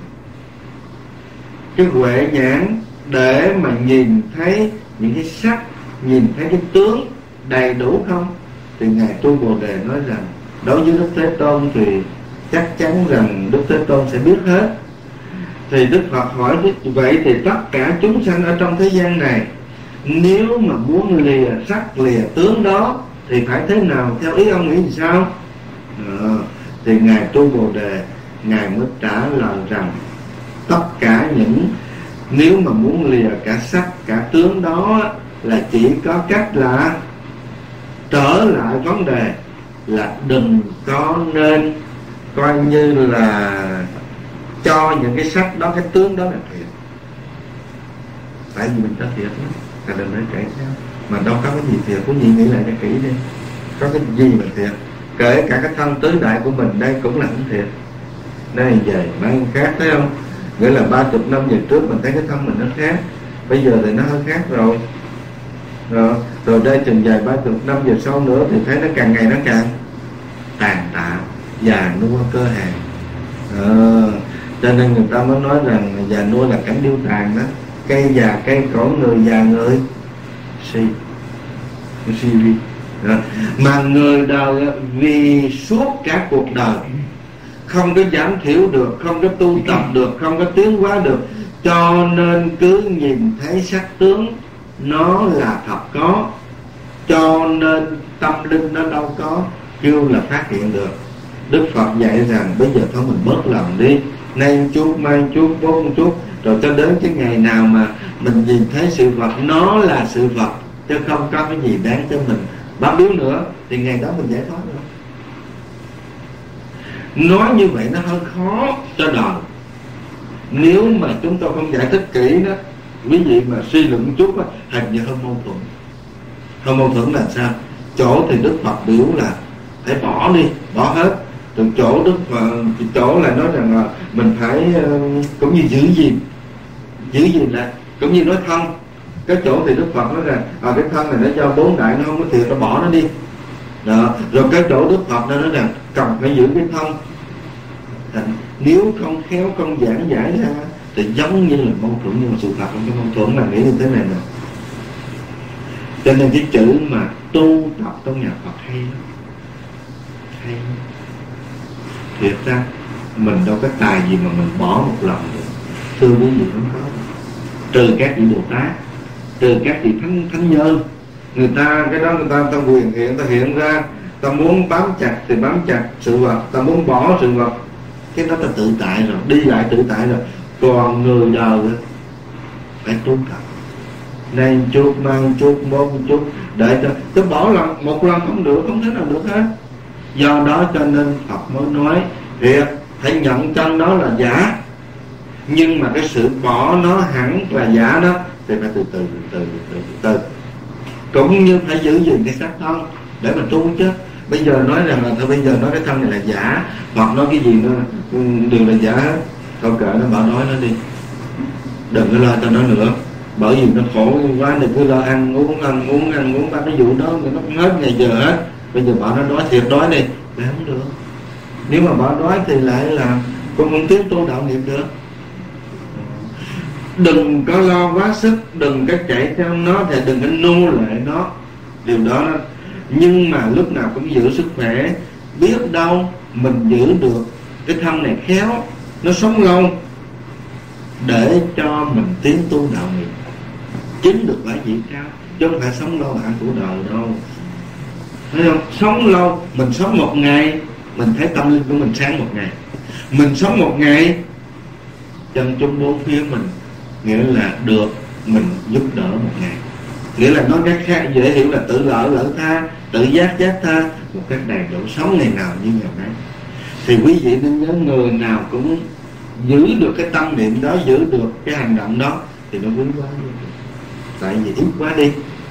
cái huệ nhãn để mà nhìn thấy những cái sắc, nhìn thấy cái tướng đầy đủ không? Thì ngài Tu Bồ Đề nói rằng đối với Đức Thế Tôn thì chắc chắn rằng Đức Thế Tôn sẽ biết hết. Thì Đức Phật hỏi vậy thì tất cả chúng sanh ở trong thế gian này, nếu mà muốn lìa sắc lìa tướng đó thì phải thế nào? Theo ý ông nghĩ thì sao? Thì ngài Tu Bồ Đề, ngài mới trả lời rằng tất cả những, nếu mà muốn lìa cả sắc cả tướng đó là chỉ có cách là trở lại vấn đề là đừng có nên coi như là cho những cái sắc đó, cái tướng đó là thiệt. Tại vì mình có thiệt đó, là đừng nói kể sao. Mà đâu có cái gì thiệt, có gì nghĩ lại cho kỹ đi. Có cái gì mà thiệt? Kể cả cái thân tứ đại của mình đây cũng là không thiệt. Đây về mang khác, thấy không? Nghĩa là 30 năm về trước mình thấy cái thân mình nó khác, bây giờ thì nó hơi khác rồi. Rồi đây chừng dài 30 năm về sau nữa thì thấy nó càng ngày nó càng tàn tạ, già nua cơ hàn. Cho nên người ta mới nói rằng già nua là cảnh điêu tàn đó. Cây già cây cỏ, người già người si đi. Mà người đời vì suốt cả cuộc đời không có giảm thiểu được, không có tu tập được, không có tiến hóa được, cho nên cứ nhìn thấy sắc tướng nó là thật có, cho nên tâm linh nó đâu có kêu là phát hiện được. Đức Phật dạy rằng bây giờ thôi mình bớt lòng đi, nay một chút, mai một chút, bố một chút, rồi cho đến cái ngày nào mà mình nhìn thấy sự vật nó là sự vật, chứ không có cái gì đáng cho mình bám víu nữa, thì ngày đó mình giải thoát được. Nói như vậy nó hơi khó cho đời. Nếu mà chúng tôi không giải thích kỹ đó, quý vị mà suy luận một chút đó, hình như hơi mâu thuẫn. Hơi mâu thuẫn là sao? Chỗ thì Đức Phật biểu là phải bỏ đi, bỏ hết. Từ chỗ Đức Phật, chỗ là nói rằng là mình phải cũng như giữ gìn là cũng như nói thân. Cái chỗ thì Đức Phật nói rằng cái thân này nó do bốn đại, nó không có thiệt, nó bỏ nó đi đó. Rồi cái chỗ Đức Phật nó nói rằng cần phải giữ cái thân. Nếu không khéo không giảng giải ra thì giống như là mâu thuẫn, nhưng mà sự thật không có mâu thuẫn, là nghĩ như thế này nè. Cho nên cái chữ mà tu tập trong nhà Phật hay thiệt ra mình đâu có tài gì mà mình bỏ một lần được. Thưa quý vị, không có, trừ các vị Bồ Tát, trừ các vị thánh nhân, người ta cái đó người ta quyền hiện, ta hiện ra, ta muốn bám chặt thì bám chặt sự vật, ta muốn bỏ sự vật, cái đó ta tự tại rồi, đi lại tự tại rồi. Còn người đời phải tu tập, nay chút, mai chút, mốt chút, để cho bỏ lần một lần không được, không thể nào được hết. Do đó cho nên Phật mới nói thiệt, phải nhận chân đó là giả, nhưng mà cái sự bỏ nó hẳn là giả đó thì phải từ từ. Cũng như phải giữ gìn cái xác thân để mà tu chứ. Bây giờ nói rằng là thôi bây giờ nói cái thân này là giả, hoặc nói cái gì nó đều là giả hết, thôi kệ nó, bỏ nói nó đi, đừng có lo cho nó nữa. Bởi vì nó khổ quá thì cứ lo ăn uống ba cái vụ đó nó không hết ngày giờ hết. Bây giờ bỏ nó đói thiệt đói đi là không được. Nếu mà bỏ đói thì lại là cũng không tiến tu đạo nghiệp được. Đừng có lo quá sức, đừng có chạy theo nó, thì đừng có nô lệ nó. Điều đó nó, nhưng mà lúc nào cũng giữ sức khỏe. Biết đâu mình giữ được cái thân này khéo, nó sống lâu, để cho mình tiến tu đạo nghiệp, chính được quả vị cao, chứ không phải sống lâu hạnh của đời đâu. Thấy không? Sống lâu, mình sống một ngày, mình thấy tâm linh của mình sáng một ngày. Mình sống một ngày, chân chung bốn phía mình, nghĩa là được mình giúp đỡ một ngày. Nghĩa là nói cách khác dễ hiểu là tự lợi tha, tự giác tha, một cách đầy đủ, sống ngày nào như ngày nay. Thì quý vị nên nhớ, người nào cũng giữ được cái tâm niệm đó, giữ được cái hành động đó thì nó quý quá đi. Tại vì ít quá đi,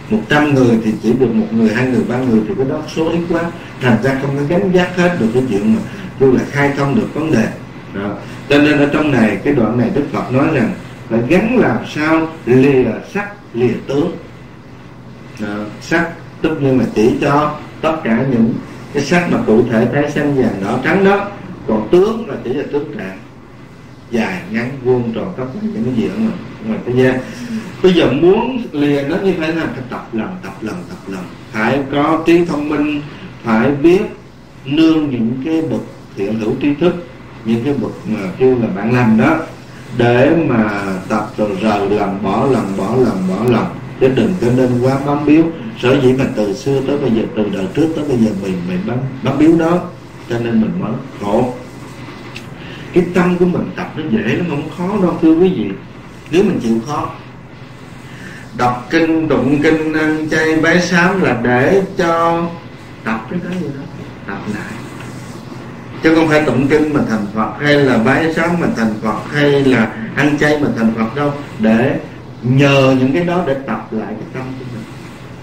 100 người thì chỉ được 1 người, 2 người, 3 người thì cái đó số ít quá, thành ra không có gánh vác hết được cái chuyện mà dù là khai thông được vấn đề đó. Cho nên ở trong này, cái đoạn này Đức Phật nói rằng phải gắn làm sao lìa sắc lìa tướng đó. Sắc tất nhiên là chỉ cho tất cả những cái sắc mà cụ thể thấy xanh vàng đỏ trắng đó, còn tướng là chỉ là tướng trạng dài ngắn vuông tròn tất cả những cái gì ở ngoài thế gian. Bây giờ muốn lìa nó như thế nào? Phải tập lần, phải có trí thông minh, phải biết nương những cái bậc thiện hữu tri thức, những cái bậc mà kêu là bạn lành đó, để mà tập rồi lần bỏ lần, chứ đừng có nên quá bám víu. Sở dĩ mà từ xưa tới bây giờ, từ đời trước tới bây giờ mình bám víu đó, cho nên mình mới khổ. Cái tâm của mình tập nó dễ lắm, không khó đâu thưa quý vị, nếu mình chịu khó. Đọc kinh, tụng kinh, ăn chay, bái sám là để cho tập cái gì đó, tập lại, chứ không phải tụng kinh mà thành Phật, hay là bái sám mà thành Phật, hay là ăn chay mà thành Phật đâu. Để nhờ những cái đó để tập lại cái tâm của mình,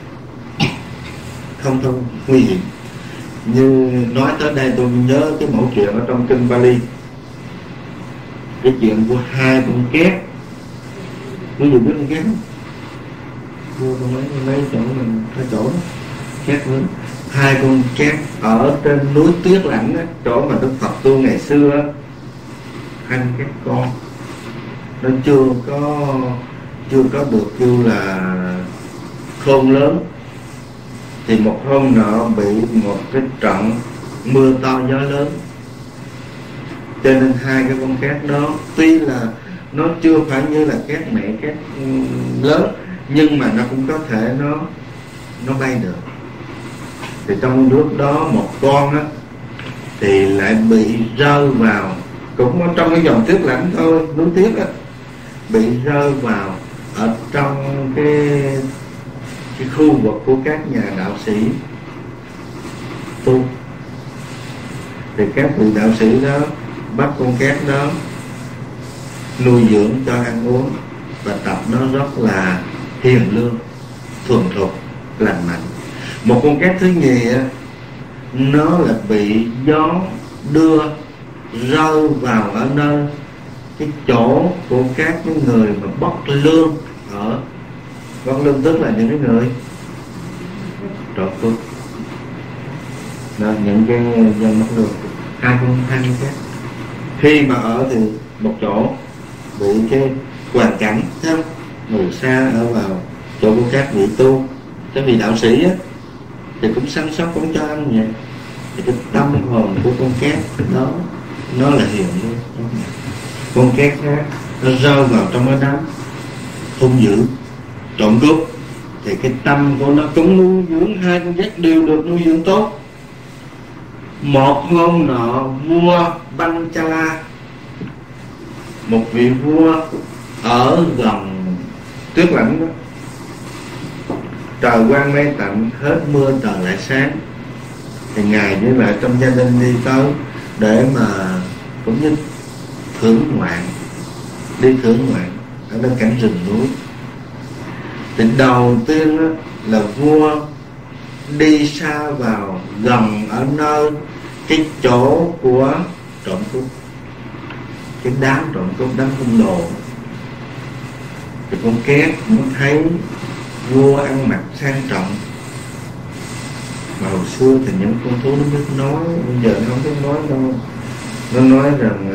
không nguy hiểm. Như nói tới đây tôi nhớ cái mẫu chuyện ở trong kinh Bali, cái chuyện của 2 con két. Quý vị biết con két không? Vô trong mấy chỗ mình, cái chỗ đó, két lớn. 2 con két ở trên núi Tuyết Lãnh đó, chỗ mà Đức Phật tu ngày xưa. 2 con két con, nó chưa có được kêu là khôn lớn. Thì một hôm nọ bị một cái trận mưa to gió lớn, cho nên 2 cái con két đó tuy là nó chưa phải như là két mẹ két lớn, nhưng mà nó cũng có thể nó bay được. Thì trong lúc đó một con á thì lại bị rơi vào, cũng ở trong cái dòng Tuyết Lãnh thôi, núi Tuyết á, bị rơi vào ở trong cái khu vực của các nhà đạo sĩ tu. Thì các vị đạo sĩ đó bắt con két đó nuôi dưỡng cho ăn uống, và tập nó rất là hiền lương, thuần thục, lành mạnh. Một con két thứ nhì á, nó là bị gió đưa rơi vào ở nơi cái chỗ của các cái người mà bóc lương. Ở bóc lương tức là những cái người trộm cướp đó, những cái dân bóc lương. 2 con két khi mà ở thì một chỗ bị cái hoàn cảnh không, người xa ở vào chỗ của các vị tu, các vị đạo sĩ á, thì cũng săn sóc, cũng cho ăn vậy. Thì cái tâm hồn của con két đó nó là hiền luôn. Con két khác nó rơi vào trong cái đám hung dữ trộm cướp, thì cái tâm của nó cũng nuôi dưỡng. 2 con két đều được nuôi dưỡng tốt. Một hôm nọ vua Panchala, một vị vua ở gần Tuyết Lãnh đó, trời quang mây tạnh, hết mưa trời lại sáng, thì ngài với lại trong gia đình đi tới để mà cũng như thưởng ngoạn, đi thưởng ngoạn ở bên cạnh rừng núi. Thì đầu tiên đó, là vua đi xa vào gần ở nơi cái chỗ của trộm cướp, cái đám trộm cướp, đám hung đồ. Thì con két nó thấy vua ăn mặc sang trọng, mà hồi xưa thì những con thú nó biết nói, bây giờ nó không biết nói đâu. Nó nói rằng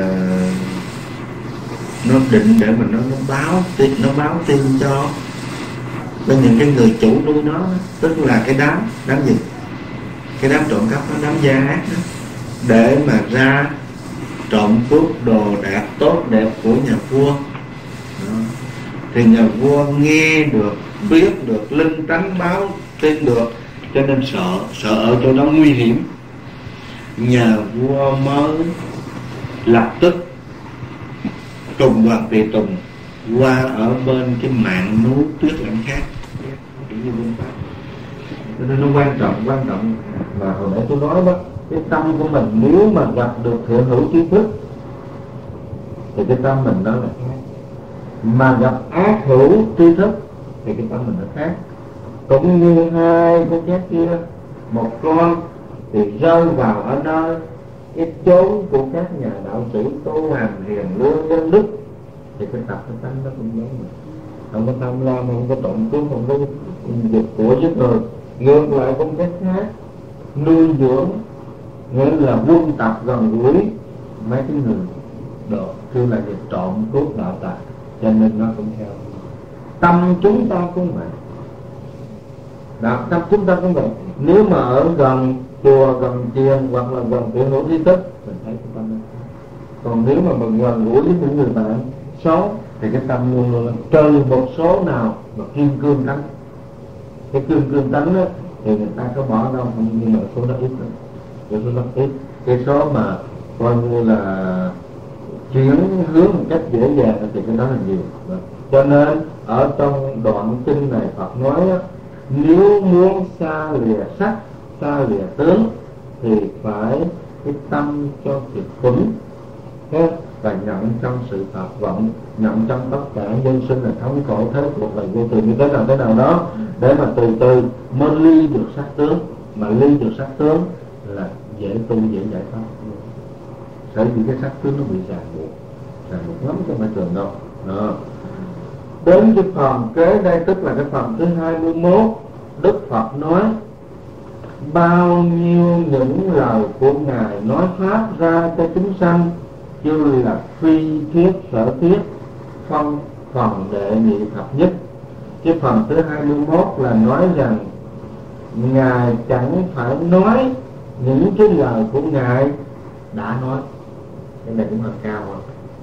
nó định để mà nó báo tin cho bên những cái người chủ nuôi nó, tức là cái đám gì, cái đám trộm cắp, nó đám gian ác đó, để mà ra trộm cướp đồ đạc tốt đẹp của nhà vua đó. Thì nhà vua nghe được, biết được, linh tánh báo tin được, cho nên sợ ở chỗ đó nguy hiểm. Nhà vua mới lập tức cùng Hoàng Tùy Tùng qua ở bên cái mạn núi Tuyết Lãnh khác, kiểu như bên Pháp. Cho nên nó quan trọng là hồi nãy tôi nói đó, cái tâm của mình nếu mà gặp được thiện hữu trí thức thì cái tâm mình đó là khác, mà gặp ác hữu tri thức thì cái tâm mình nó khác. Cũng như hai con chép kia, một con thì rơi vào ở nơi cái chốn của các nhà đạo sĩ tu hành hiền lương nhân đức, thì cái tập cái tánh đó cũng giống mình, không có tham lam, không có trộm cướp, không có giật của giết người. Ngược lại con cái khác nuôi dưỡng, nghĩa là quân tập gần gũi mấy cái người độ kêu là việc trộm cướp đạo tặc, cho nên nó cũng theo. Tâm chúng ta cũng vậy, đạo tâm chúng ta cũng vậy. Nếu mà ở gần chùa, gần chiền hoặc là gần tiểu hữu di tích, mình thấy cái tâm nó khác. Còn nếu mà mình gần gũi với những người bạn xấu thì cái tâm luôn luôn trừ một số nào mà kim cương tánh. Cái kim cương tánh đó thì người ta có bỏ đâu không, nhưng mà số đó ít lắm. Cái số đó ít, cái số mà coi như là chuyển hướng một cách dễ dàng thì cái đó là nhiều. Cho nên ở trong đoạn kinh này Phật nói đó, nếu muốn xa lìa sắc, xa lìa tướng thì phải cái tâm cho thiệt vững và nhận trong sự thật vọng, nhận trong tất cả nhân sinh là thống khổ thế cuộc đời vô thường như thế nào đó, để mà từ từ mới ly được sắc tướng. Mà ly được sắc tướng là dễ tu, dễ giải thoát. Sở dĩ cái sắc tướng nó bị ràng buộc lắm chứ không phải trường đâu. Đó. Đến cái phần kế đây, tức là cái phần thứ 21, Đức Phật nói bao nhiêu những lời của Ngài nói pháp ra cho chúng sanh, như là phi thuyết sở thuyết, phân phần đệ nhị thập nhất. Cái phần thứ 21 là nói rằng Ngài chẳng phải nói những cái lời của Ngài đã nói. Cái này cũng hơi cao rồi.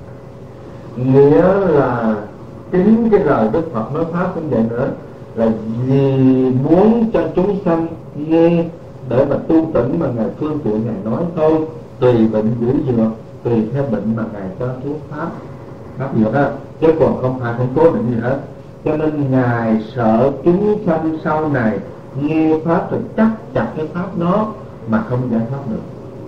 Nghĩa là chính cái lời Đức Phật nói pháp cũng vậy nữa, là vì muốn cho chúng sanh nghe để mà tu tỉnh mà Ngài phương tiện Ngài nói thôi, tùy bệnh giữ dược, tùy theo bệnh mà Ngài cho thuốc pháp dược đó, chứ còn không phải không cố định gì hết. Cho nên Ngài sợ chúng sanh sau này nghe pháp rồi chắc chặt cái pháp đó mà không giải thoát được.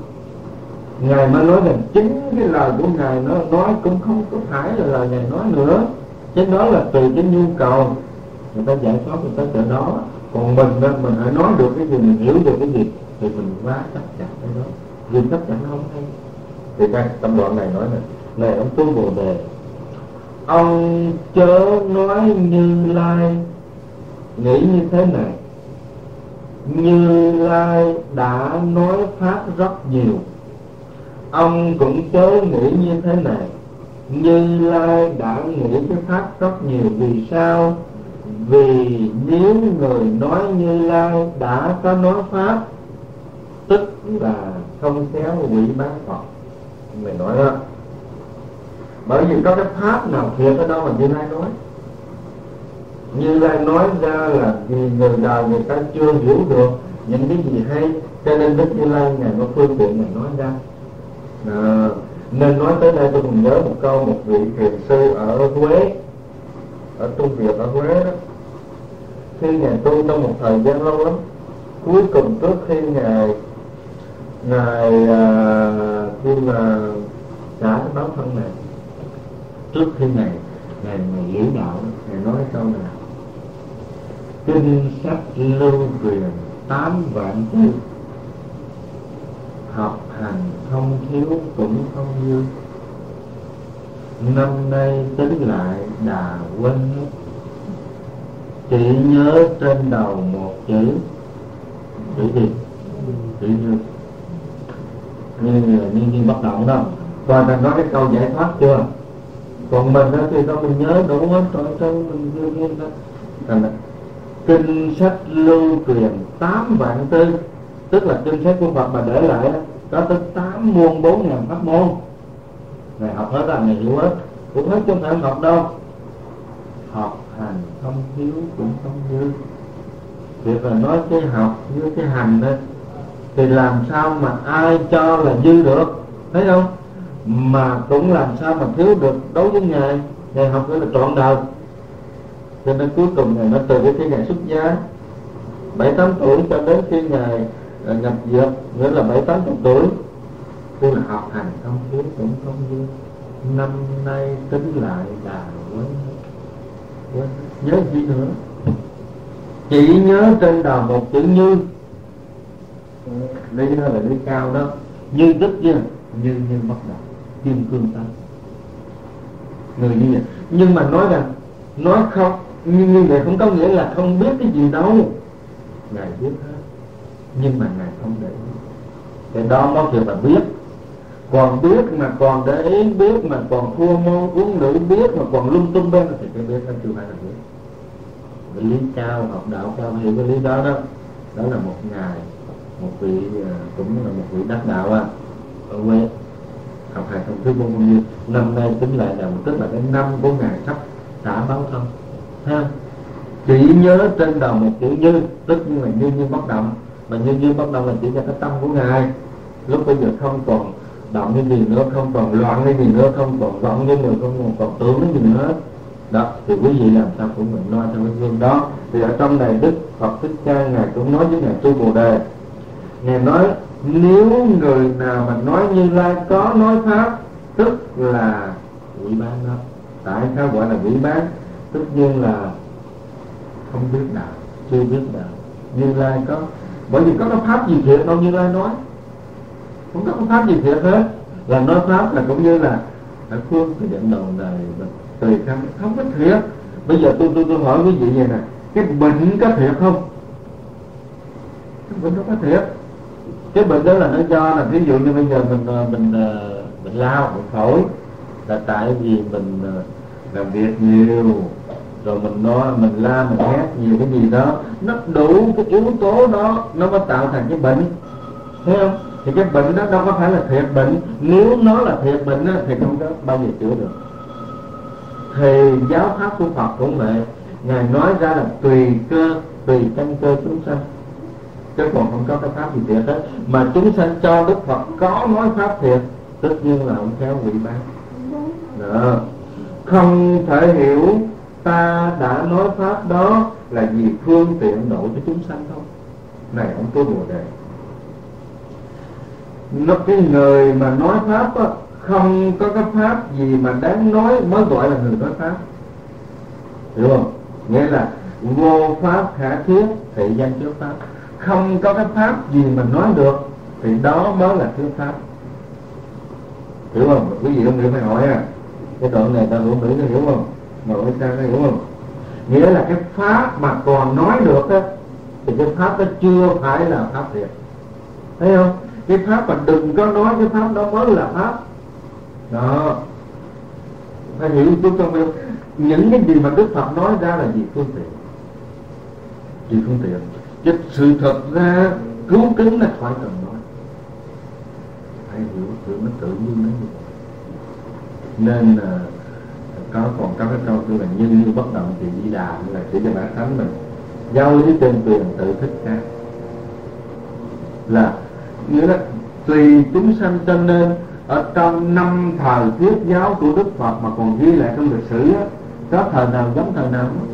Ngài mới nói rằng chính cái lời của Ngài nó nói cũng không có phải là lời Ngài nói nữa, chứ đó là tùy cái nhu cầu người ta giải thoát người ta từ đó. Còn mình hãy nói được cái gì, mình hiểu được cái gì thì mình quá chắc chắn cái đó, vì chắc chắn nó không hay. Thì đây trong đoạn này nói này ông Tu Bồ Đề, ông chớ nói Như Lai nghĩ như thế này: Như Lai đã nói pháp rất nhiều. Ông cũng chớ nghĩ như thế này: Như Lai đã nghĩ cái pháp rất nhiều. Vì sao? Vì nếu người nói Như Lai đã có nói pháp, tức là không khéo quỷ bán Phật. Mày nói đó, bởi vì có cái pháp nào thiệt ở đâu mà Như Lai nói. Như Lai nói ra là vì người đời người ta chưa hiểu được những cái gì hay, cho nên Đức Như Lai Ngài có phương tiện Ngài nói ra. Nên nói tới đây tôi còn nhớ một câu, một vị thiền sư ở Huế, ở Trung Việt ở Huế đó, khi Ngài tu trong một thời gian lâu lắm, cuối cùng trước khi Ngài khi mà trả cái báo thân này, trước khi Ngài liễu đạo, Ngài nói câu này: Kinh sách lưu truyền 8 vạn chữ, học hành không thiếu cũng không dư, năm nay tính lại đà quên hết, chỉ nhớ trên đầu một chữ gì? Chữ như. Nhưng bất động đâu. Và ta nói cái câu giải thoát chưa? Còn mình đó thì đâu mình nhớ đủ hết rồi, mình như đó. Thành là kinh sách lưu truyền 8 vạn tư, tức là kinh sách của Phật mà để lại đó, có tới 8 muôn 4.000 pháp môn. Này học hết là này hiểu hết, cũng hết chứ không phải học đâu. Học hành không thiếu cũng không dư. Việc là nói cái học với cái hành đó thì làm sao mà ai cho là dư được, thấy không? Mà cũng làm sao mà thiếu được đối với Ngài. Ngài học nữa là trọn đời. Cho nên cuối cùng Ngài nó từ khi Ngài xuất gia 7-8 tuổi cho đến khi Ngài nhập diệt, nghĩa là 7-80 tuổi, tức là học hành không thiếu cũng không dư, năm nay tính lại đà quên nhớ gì nữa. chỉ nhớ trên đầu một chữ như. Lý đó là lý cao đó. Như tức chứ, như bất động, kim cương tánh. Người như vậy. Nhưng mà nói rằng nói không, như vậy không có nghĩa là không biết cái gì đâu. Ngài biết hết, nhưng mà Ngài không để ý. Cái đó nó kêu là biết. Còn biết mà còn để ý, biết mà còn thua môn uống nữ, biết mà còn lung tung bên thì cái biết nó chưa phải là biết. Cái lý cao, học đạo cao hiểu cái lý đó đó. Đó là một ngài, một vị cũng là một vị đắc đạo ở quê học Hài Thông Thứ Môn Công Như. Năm nay tính lại là tức là cái năm của ngài sắp xả báo thân. Ha, chỉ nhớ trên đầu một chữ như, tất nhiên là như bất động. Mà như bất động là chỉ cho cái tâm của ngài. Lúc bây giờ không còn động cái gì nữa, không còn loạn cái gì nữa, không còn vọng cái người, không còn tưởng cái gì nữa. Đó, thì quý vị làm sao cũng mình nói theo cái gương đó. Thì ở trong này Đức Phật Thích Ca ngài cũng nói với ngài Tu Bồ Đề. Ngài nói nếu người nào mà nói Như Lai có nói pháp, tức là quỷ bán đó. Tại sao gọi là quỷ bán? Tất nhiên là không biết đạo, chưa biết đạo. Như Lai có, bởi vì có cái pháp gì thiệt đâu Như Lai nói. Không có cái pháp gì thiệt hết. Là nói pháp là cũng như là ở phương cái dẫn đầu này tùy khăn không có thiệt. Bây giờ tôi hỏi quý vị vậy nè, cái bệnh có thiệt không? Cái bệnh nó có thiệt. Cái bệnh đó là nó do là ví dụ như bây giờ mình lao, mình phổi là tại vì mình làm việc nhiều, rồi mình nói mình la mình hét nhiều cái gì đó, nó đủ cái yếu tố đó nó mới tạo thành cái bệnh, thấy không? Thì cái bệnh đó đâu có phải là thiệt bệnh. Nếu nó là thiệt bệnh đó, thì không có bao giờ chữa được. Thì giáo pháp của Phật cũng vậy, ngài nói ra là tùy cơ, tùy căn cơ chúng sanh, chứ còn không có cái pháp gì thiệt hết. Mà chúng sanh cho Đức Phật có nói pháp thiệt, tất nhiên là ông khéo quỷ bán đó. Không thể hiểu ta đã nói pháp đó là vì phương tiện độ cho chúng sanh thôi. Này ông Tu Bồ Đề, nó cái người mà nói pháp á, không có cái pháp gì mà đáng nói mới gọi là người nói pháp, hiểu không? Nghĩa là vô pháp khả thuyết thị danh trước pháp. Không có cái pháp gì mà nói được thì đó mới là thuyết pháp, hiểu không? Quý vị không hiểu phải hỏi cái đoạn này ta hiểu nữ nó hiểu không? Mà ở sao nó hiểu không? Nghĩa là cái pháp mà còn nói được á, thì cái pháp đó chưa phải là pháp thiệt, thấy không? Cái pháp mà đừng có nói cái pháp đó mới là pháp đó. Phải hiểu chúng ta biết những cái gì mà Đức Phật nói ra là gì phương tiện, gì phương tiện, chứ sự thật ra cứu kính là phải cần nói. Phải hiểu sự nó tự nhiên nó như vậy. Nên còn có cái câu tôi là như bất động thì Di Đà là chỉ cho bản thánh mình. Giáo lý trên truyền tự Thích Ca là nghĩa là tùy chúng sanh, cho nên ở trong 5 thời thuyết giáo của Đức Phật mà còn ghi lại trong lịch sử á, có thời nào giống thời nào không?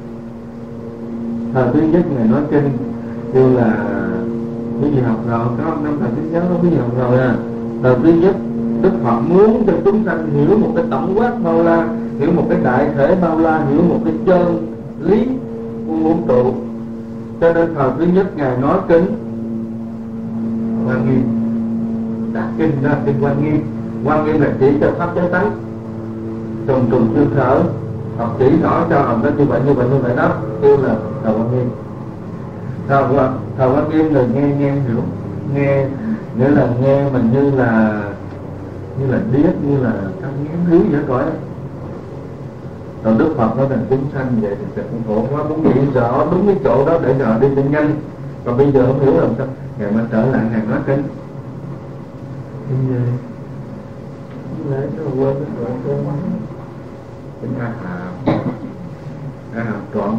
Thời thứ nhất Ngài nói kinh kêu là cái gì học rồi, có 5 thời thuyết giáo đó cái gì học rồi Thời thứ nhất Đức Phật muốn cho chúng sanh hiểu một cái tổng quát bao la, hiểu một cái đại thể bao la, hiểu một cái chân lý vũ trụ. Cho nên thời thứ nhất Ngài nói kinh Quan Nghiêm, đã kinh đó, kinh Quan Nghiêm. Quan Nghiêm là chỉ cho pháp chánh tánh, trùng trùng chưa khởi, học chỉ rõ cho học nó như vậy đó, kêu là thời Quan Nghiêm. Thời Quan Nghiêm là nghe hiểu, nghe nghĩa là nghe mình như là điếc, như là các nghe thứ vậy cõi. Rồi Đức Phật nói rằng chúng sanh vậy thì sẽ không khổ quá, muốn nghĩ rõ đúng cái chỗ đó để nhờ đi cho nhanh. Còn bây giờ không hiểu làm sao, Ngài mới trở lại Ngài nói kinh gì lấy nó quên cái gọi tên kinh A Hàm trọn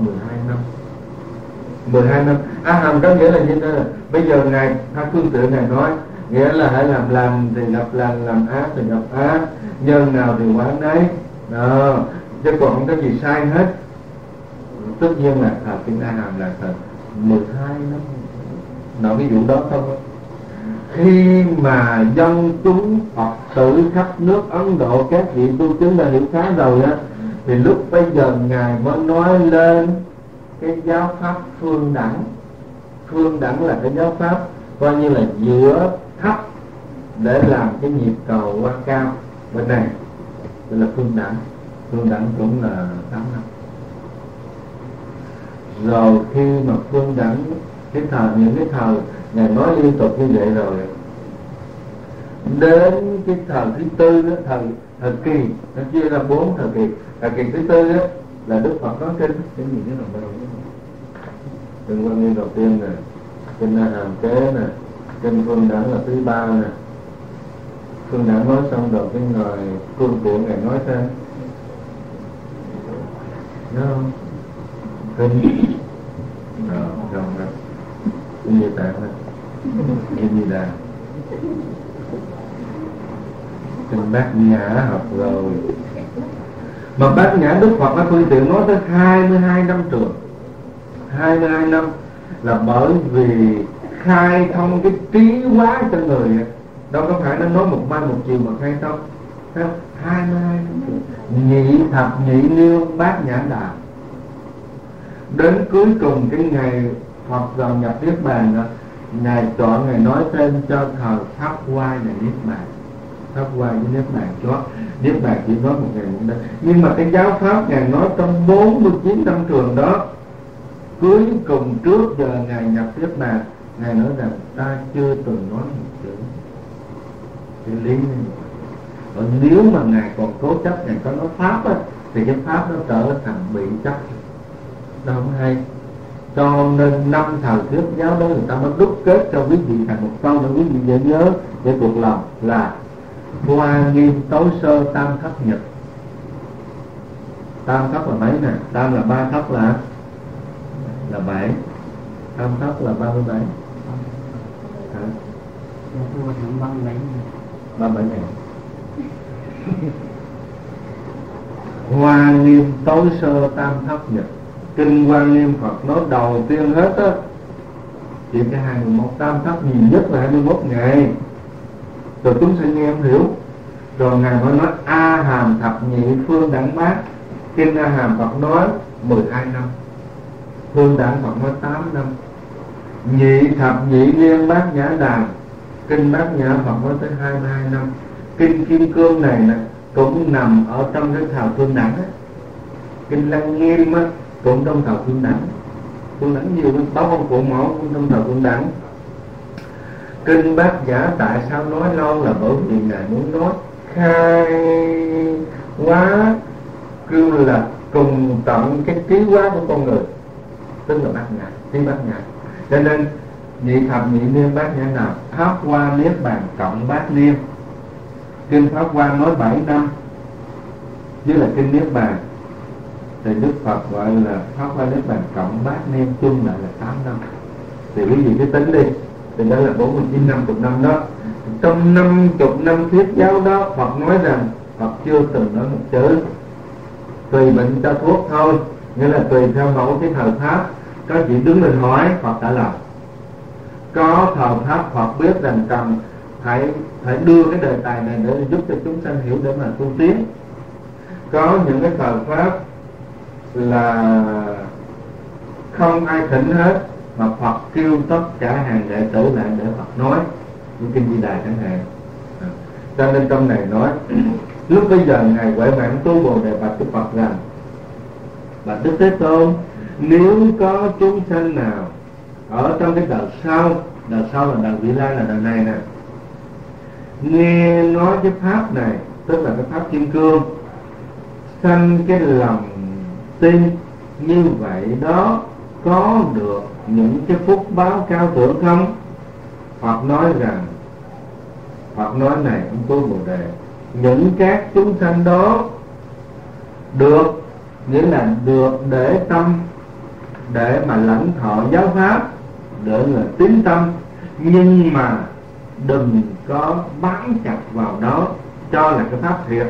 12 năm. A Hàm có nghĩa là như thế này. Bây giờ Ngài các phương tiện Ngài nói nghĩa là hãy làm lành thì gặp lành, làm ác thì gặp ác, nhân nào thì quả nấy đó, chứ còn không có gì sai hết. Tất nhiên là thời kinh A Hàm là thời 12 năm. Nói ví dụ đó không? Khi mà dân chúng Phật tử khắp nước Ấn Độ, các vị tu chứng đã hiểu khá rồi á, thì lúc bây giờ Ngài mới nói lên cái giáo pháp phương đẳng. Phương đẳng là cái giáo pháp coi như là giữa thấp để làm cái nhịp cầu qua cao bên này, đây là phương đẳng. Phương đẳng cũng là 8 năm. Rồi khi mà phương đẳng những cái thời Ngài nói liên tục như vậy rồi, đến cái thời thứ tư đó, thời kỳ nó chia ra 4 thời kỳ. Thời kỳ thứ tư đó là Đức Phật nói kinh cái gì đó là kinh Quan Nghiêm đầu tiên nè, kinh A Hàm Kế nè, kinh Phương Đẳng là thứ 3 nè. Phương Đẳng nói xong rồi cái người phương tiện Ngài nói thêm, nhớ không? Kinh rồi xong rồi kinh Địa Tạng này, kinh Di Đà, kinh Bát Nhã học rồi. Mà Bát Nhã Đức Phật đã phương tiện nói tới 22 năm trường. 22 năm là bởi vì khai thông cái trí hóa cho người, đâu có phải nó nói một mai một chiều mà khai thông. 22 năm trường, nhị thập nhị niên Bát Nhã Đàm. Đến cuối cùng cái ngày Phật vào nhập Niết Bàn đó, Ngài chọn Ngài nói tên cho thời Pháp Hoa là Niết Bàn. Pháp Hoa với Niết Bàn cho Niết Bàn chỉ nói một ngày một đêm. Nhưng mà cái giáo pháp Ngài nói trong 49 năm trường đó, cuối cùng trước giờ Ngài nhập Niết Bàn, Ngài nói rằng ta chưa từng nói một chữ. Cái lý này, nếu mà Ngài còn cố chấp Ngài có nói pháp á, thì cái pháp nó trở thành bị chấp, đâu không hay. Cho nên 5 thời thuyết giáo đó người ta mới đúc kết cho quý vị thành một câu để quý vị dễ nhớ để thuộc lòng là Hoa Nghiêm Tối Sơ Tam Thất Nhật. Tam thất là mấy nè? Tam là 3 thất là 7, tam thất là 37. Hả? 37 ngày. Hoa Nghiêm Tối Sơ Tam Thất Nhật. Kinh Hoa Nghiêm Phật nói đầu tiên hết á, chỉ cái 21 tam thất, nhiều nhất là 21 ngày. Rồi chúng sẽ nghe không hiểu. Rồi Ngài mới nói A Hàm Thập Nhị Phương Đẳng Bát. Kinh A Hàm Phật nói 12 năm, Phương Đẳng Phật nói 8 năm. Nhị Thập Nhị Niên Bát Nhã Đàm, kinh Bát Nhã Phật nói tới 22 năm. Kinh Kim Cương này nè cũng nằm ở trong cái thời Phương Đẳng á. Kinh Lăng Nghiêm á cũng trong thời Phương Đẳng. Phương Đẳng nhiều lắm, báo ông cụ mẫu cũng trong thời Phương Đẳng. Kinh Bát Nhã tại sao nói lâu là bởi vì Ngài muốn nói khai hóa, kêu là cùng tận cái trí hóa của con người, tức là Bát Nhã, trí Bát Nhã. Cho nên nhị thập nhị niên Bát Nhã nào Pháp Hoa Niết Bàn cộng Bát Niên. Kinh Pháp Hoa nói 7 năm với là kinh Niết Bàn, thì Đức Phật gọi là Pháp Hoa Niết Bàn cộng Bát Niên chung lại là 8 năm. Thì quý vị cứ tính đi, thì đó là 49 50 năm đó. Trong 50 năm thuyết giáo đó, Phật nói rằng Phật chưa từng nói một chữ. Tùy bệnh cho thuốc thôi, nghĩa là tùy theo mẫu cái thời Pháp. Có chị đứng lên hỏi, Phật trả lời. Có thời Pháp Phật biết rằng cần phải đưa cái đề tài này để giúp cho chúng sanh hiểu để mà tu tiến. Có những cái thời Pháp là không ai thỉnh hết, mà Phật kêu tất cả hàng đệ tử lại để Phật nói, như kinh Di Đà chẳng hạn. Cho nên trong này nói lúc bây giờ Ngài Huệ Mạng Tu Bồ Đề bạch Đức Phật rằng: bạch Đức Thế Tôn, nếu có chúng sanh nào ở trong cái đời sau là đời vị lai, là đời này nè, nghe nói cái pháp này, tức là cái pháp Kim Cương, sanh cái lòng tin như vậy đó, có được những cái phúc báo cao thượng không? Phật nói rằng, Phật nói này ông Tu Bồ Đề, những các chúng sanh đó được, nghĩa là được để tâm, để mà lãnh thọ giáo pháp, để là tín tâm, nhưng mà đừng có bám chặt vào đó cho là cái pháp thiệt.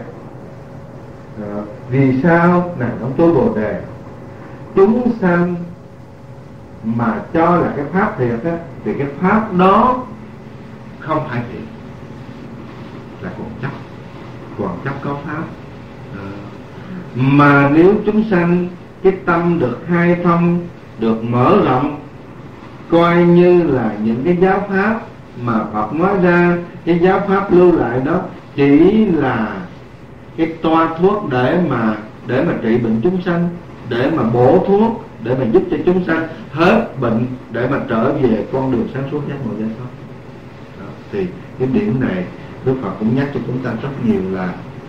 Vì sao? Này ông Tu Bồ Đề, chúng sanh mà cho là cái pháp thiệt á, thì cái pháp đó không phải thiệt, là còn chấp có pháp. Mà nếu chúng sanh cái tâm được khai thông được mở rộng, coi như là những cái giáo pháp mà Phật nói ra, cái giáo pháp lưu lại đó chỉ là cái toa thuốc để mà trị bệnh chúng sanh, để mà bổ thuốc, để mà giúp cho chúng sanh hết bệnh, để mà trở về con đường sáng suốt giác ngộ giải thoát. Thì cái điểm này Đức Phật cũng nhắc cho chúng ta rất nhiều là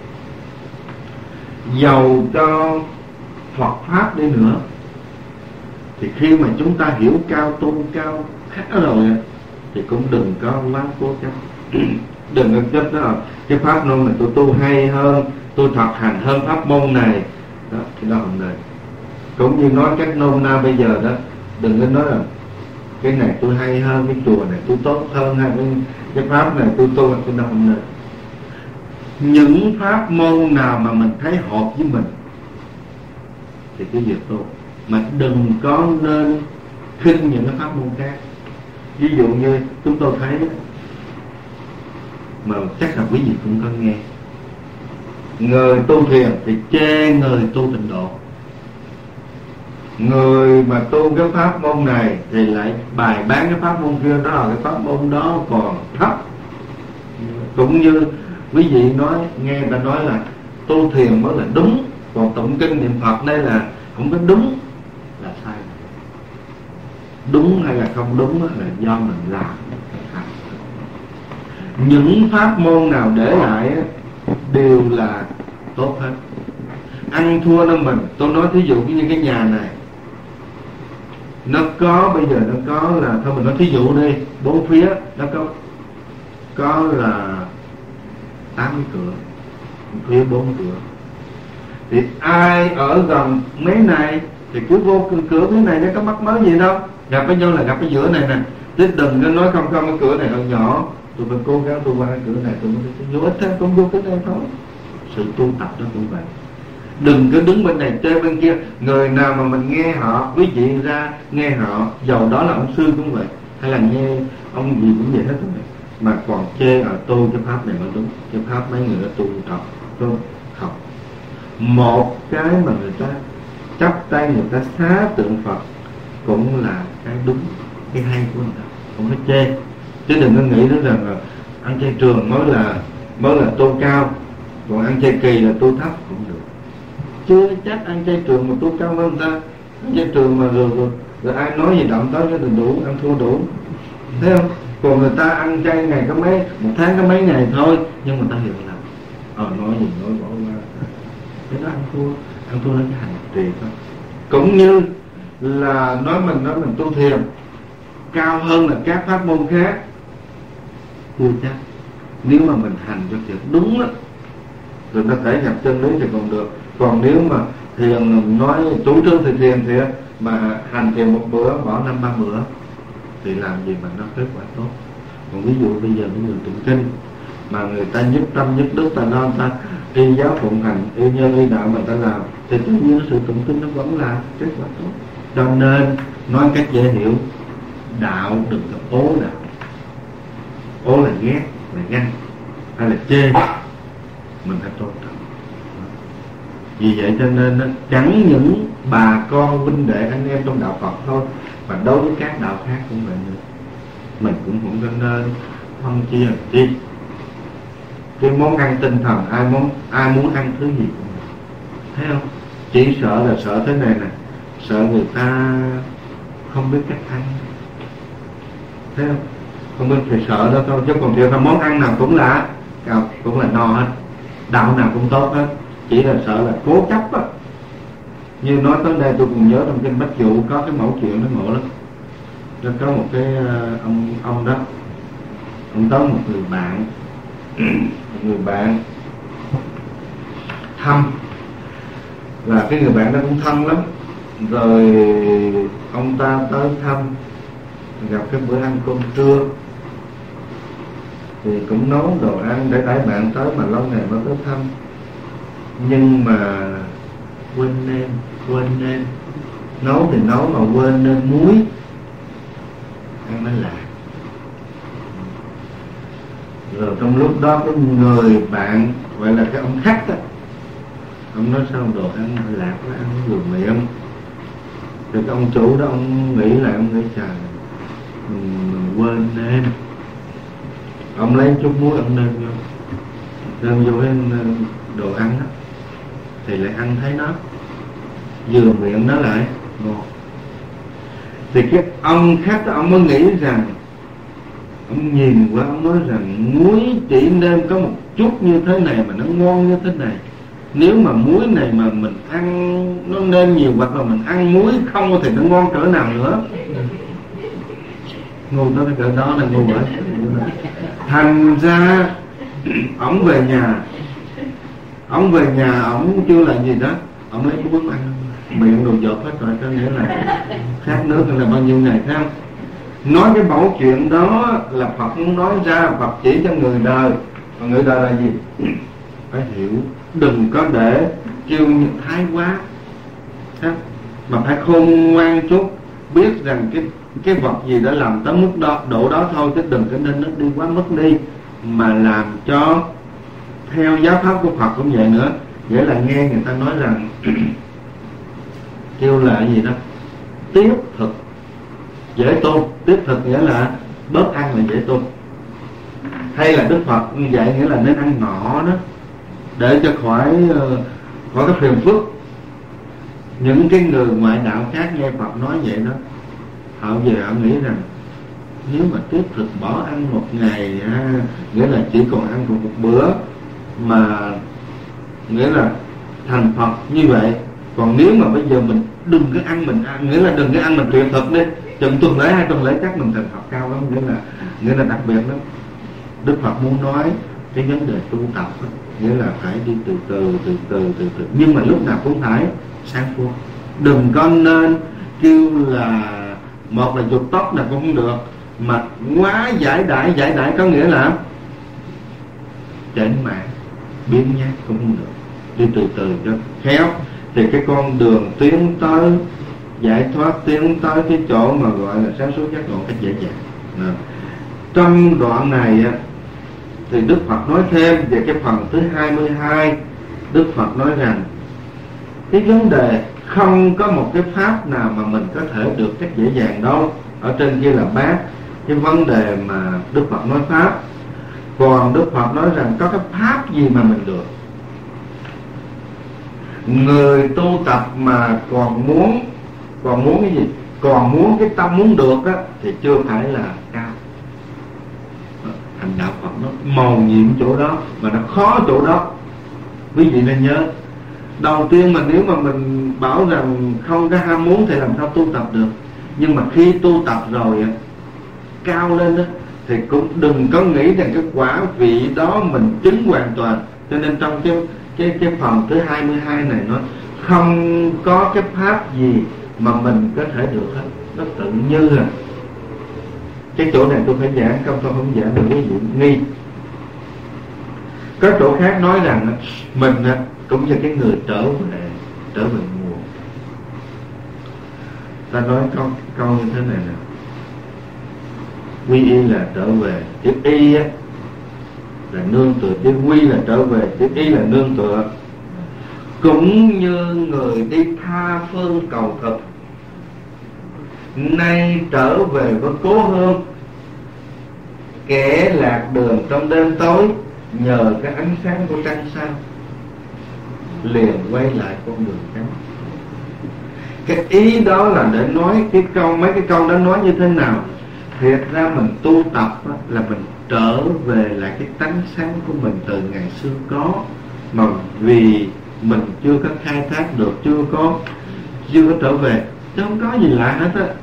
dầu cho Phật pháp đi nữa thì khi mà chúng ta hiểu cao tu cao khác rồi thì cũng đừng có quá cố chấp. Đừng có chấp đó cái pháp môn này tôi tu hay hơn, tôi thực hành hơn pháp môn này đó, thì đó không nên. Cũng như nói cách nôm na bây giờ đó, đừng có nói là cái này tôi hay hơn, cái chùa này tôi tốt hơn, hay cái pháp này tôi tu, cái đó không nên. Những pháp môn nào mà mình thấy hợp với mình thì cái việc tu, mà đừng có nên khinh những cái pháp môn khác. Ví dụ như chúng tôi thấy đó, mà chắc là quý vị cũng có nghe, người tu thiền thì chê người tu tịnh độ, người mà tu cái pháp môn này thì lại bài bán cái pháp môn kia, đó là cái pháp môn đó còn thấp. Cũng như quý vị nói, nghe người ta nói là tu thiền mới là đúng, còn tụng kinh niệm Phật đây là không có đúng, là sai. Đúng hay là không đúng là do mình làm. Những pháp môn nào để lại đều là tốt hết. Ăn thua nó mình. Tôi nói thí dụ như cái nhà này, nó có bây giờ nó có là, thôi mình nói thí dụ đi, bốn phía nó có là 80 cửa, phía 4 cửa. Thì ai ở gần mấy này thì cứ vô cửa phía này, nó có mắc mới gì đâu, gặp với nhau là gặp cái giữa này nè. Chứ đừng có nói không cái cửa này hơi nhỏ, tôi phải cố gắng tôi qua cái cửa này, tôi mới vô ích thêm, cũng vô cái này thôi. Sự tu tập đó cũng vậy. Đừng cứ đứng bên này chơi bên kia. Người nào mà mình nghe họ, quý vị ra nghe họ, dầu đó là ông sư cũng vậy, hay là nghe ông gì cũng vậy hết rồi, mà còn chê ở tôi cái pháp này mới đúng, cái pháp mấy người đã tu tập tôi học. Một cái mà người ta chắp tay người ta xá tượng Phật cũng là cái đúng, cái hay của người ta, không có chê. Chứ đừng có nghĩ đó rằng là ăn chay trường mới là tu cao, còn ăn chay kỳ là tu thấp cũng được. Chưa chắc ăn chay trường mà tu cao hơn người ta. Ăn chay trường mà rồi ai nói gì động tới cái đừng đủ, ăn thua đủ, thấy không? Còn người ta ăn chay ngày có mấy, một tháng có mấy ngày thôi, nhưng mà ta hiểu là nói gì nói bỏ qua, cái đó ăn thua nó cái hành trì thôi. Cũng như là nói mình tu thiền cao hơn là các pháp môn khác, chưa chắc. Nếu mà mình hành cho thiệt đúng á, rồi nó thể nhập chân lý thì còn được. Còn nếu mà thiền nói chủ trương thì thiền thiệt, mà hành thiền một bữa bỏ 5-3 bữa thì làm gì mà nó kết quả tốt. Còn ví dụ bây giờ những người tụng kinh mà người ta nhất tâm nhất đức, ta nói ta y giáo phụng hành, y nhân y đạo mà ta làm, thì tự nhiên sự tụng kinh nó vẫn là kết quả tốt. Cho nên nói cách dễ hiểu, đạo đừng có ố đạo. Ố là ghét, là ganh, hay là chê, mình phải tôn trọng. Vì vậy cho nên chẳng những bà con huynh đệ anh em trong đạo Phật thôi, mà đối với các đạo khác cũng vậy nữa. Mình cũng có nên phân chia chi. Cái món ăn tinh thần, ai muốn ăn thứ gì cũng được, thấy không? Chỉ sợ là sợ thế này nè, sợ người ta không biết cách ăn, thấy không? Không biết thì sợ đó thôi, chứ còn theo món ăn nào cũng là no hết, đạo nào cũng tốt hết, chỉ là sợ là cố chấp á. Như nói tới đây tôi cũng nhớ trong kinh Bách Dụ có cái mẫu chuyện nó ngộ lắm. Nó có một cái ông đó, ông tới một người bạn thăm, và cái người bạn đó cũng thân lắm. Rồi ông ta tới thăm, gặp cái bữa ăn cơm trưa thì cũng nấu đồ ăn để đãi bạn tới mà lâu ngày mới tới thăm. Nhưng mà quên nên nấu thì nấu mà quên nên muối, ăn nó lạc. Rồi trong lúc đó cái người bạn gọi là cái ông khách á, ông nói sao đồ ăn lạc quá, ăn vừa miệng. Rồi cái ông chủ đó ông nghĩ lại, ông nghĩ trời, mình quên nêm. Ông lấy chút muối ông nêm vô cái đồ ăn đó, thì lại ăn thấy nó vừa miệng nó lại ngon. Thì cái ông khách đó, ông mới nghĩ rằng, ông nhìn qua ông nói rằng muối chỉ nêm có một chút như thế này mà nó ngon như thế này. Nếu mà muối này mà mình ăn nó nêm nhiều, hoặc là mình ăn muối không thì nó ngon cỡ nào nữa. Ngu tới cái cỡ đó là ngu rồi. Thành ra ổng về nhà ổng chưa làm gì đó, ổng lấy muối ăn, miệng đồ dột hết rồi, có nghĩa là khát nước là bao nhiêu ngày thấy không? Nói cái mẫu chuyện đó là Phật muốn nói ra, Phật chỉ cho người đời. Còn người đời là gì? Phải hiểu, đừng có để kêu thái quá, mà phải khôn ngoan chút, biết rằng cái vật gì đã làm tới mức đó, độ đó thôi, chứ đừng có nên nó đi quá mức đi, mà làm cho theo giáo pháp của Phật cũng vậy nữa. Nghĩa là nghe người ta nói rằng kêu là gì đó, tiếp thực dễ tôn. Tiếp thực nghĩa là bớt ăn là dễ tôn. Hay là Đức Phật dạy nghĩa là nên ăn ngọ đó, để cho khỏi cái phiền phức. Những cái người ngoại đạo khác nghe Phật nói vậy đó, họ về họ nghĩ rằng nếu mà tiếp thực bỏ ăn một ngày, nghĩa là chỉ còn ăn còn một bữa, mà nghĩa là thành Phật như vậy. Còn nếu mà bây giờ mình đừng có ăn, mình ăn, nghĩa là đừng có ăn, mình tuyệt thực đi, chừng tuần lễ 2 tuần lễ chắc mình thành Phật cao lắm. Nghĩa là đặc biệt lắm. Đức Phật muốn nói cái vấn đề tu tập đó, nghĩa là phải đi từ từ, nhưng mà lúc nào cũng phải sáng suốt. Đừng có nên kêu là một là dục tóc là cũng không được, mà quá giải đãi có nghĩa là chảnh mạng biến nhát cũng không được. Đi từ cho khéo thì cái con đường tiến tới giải thoát, tiến tới cái chỗ mà gọi là sáng suốt giác ngộ cách dễ dàng. Trong đoạn này thì Đức Phật nói thêm về cái phần thứ 22. Đức Phật nói rằng cái vấn đề không có một cái pháp nào mà mình có thể được cách dễ dàng đâu. Ở trên kia là bát cái vấn đề mà Đức Phật nói pháp. Còn Đức Phật nói rằng có cái pháp gì mà mình được. Người tu tập mà còn muốn cái gì? Còn muốn cái tâm muốn được á, thì chưa phải là cao. Thành đạo Phật nó màu nhiệm chỗ đó, mà nó khó chỗ đó. Quý vị nên nhớ, đầu tiên mà nếu mà mình bảo rằng không có ham muốn thì làm sao tu tập được. Nhưng mà khi tu tập rồi cao lên đó, thì cũng đừng có nghĩ rằng cái quả vị đó mình chứng hoàn toàn. Cho nên trong cái phần thứ 22 này nó không có cái pháp gì mà mình có thể được hết, nó tự như là cái chỗ này tôi phải giảng, không tôi không giảng được quý vị nghi. Có chỗ khác nói rằng mình cũng như cái người trở về nguồn. Ta nói câu như thế này nè: quy y là trở về, chữ y là nương tựa, chữ quy là trở về, chữ y là nương tựa. Cũng như người đi tha phương cầu thực, nay trở về với cố hương, kẻ lạc đường trong đêm tối, nhờ cái ánh sáng của trăng sao liền quay lại con đường trắng. Cái ý đó là để nói mấy cái câu đó nói như thế nào. Thiệt ra mình tu tập là mình trở về lại cái tánh sáng của mình từ ngày xưa có, mà vì mình chưa có khai thác được, chưa có trở về, chứ không có gì lạ hết á.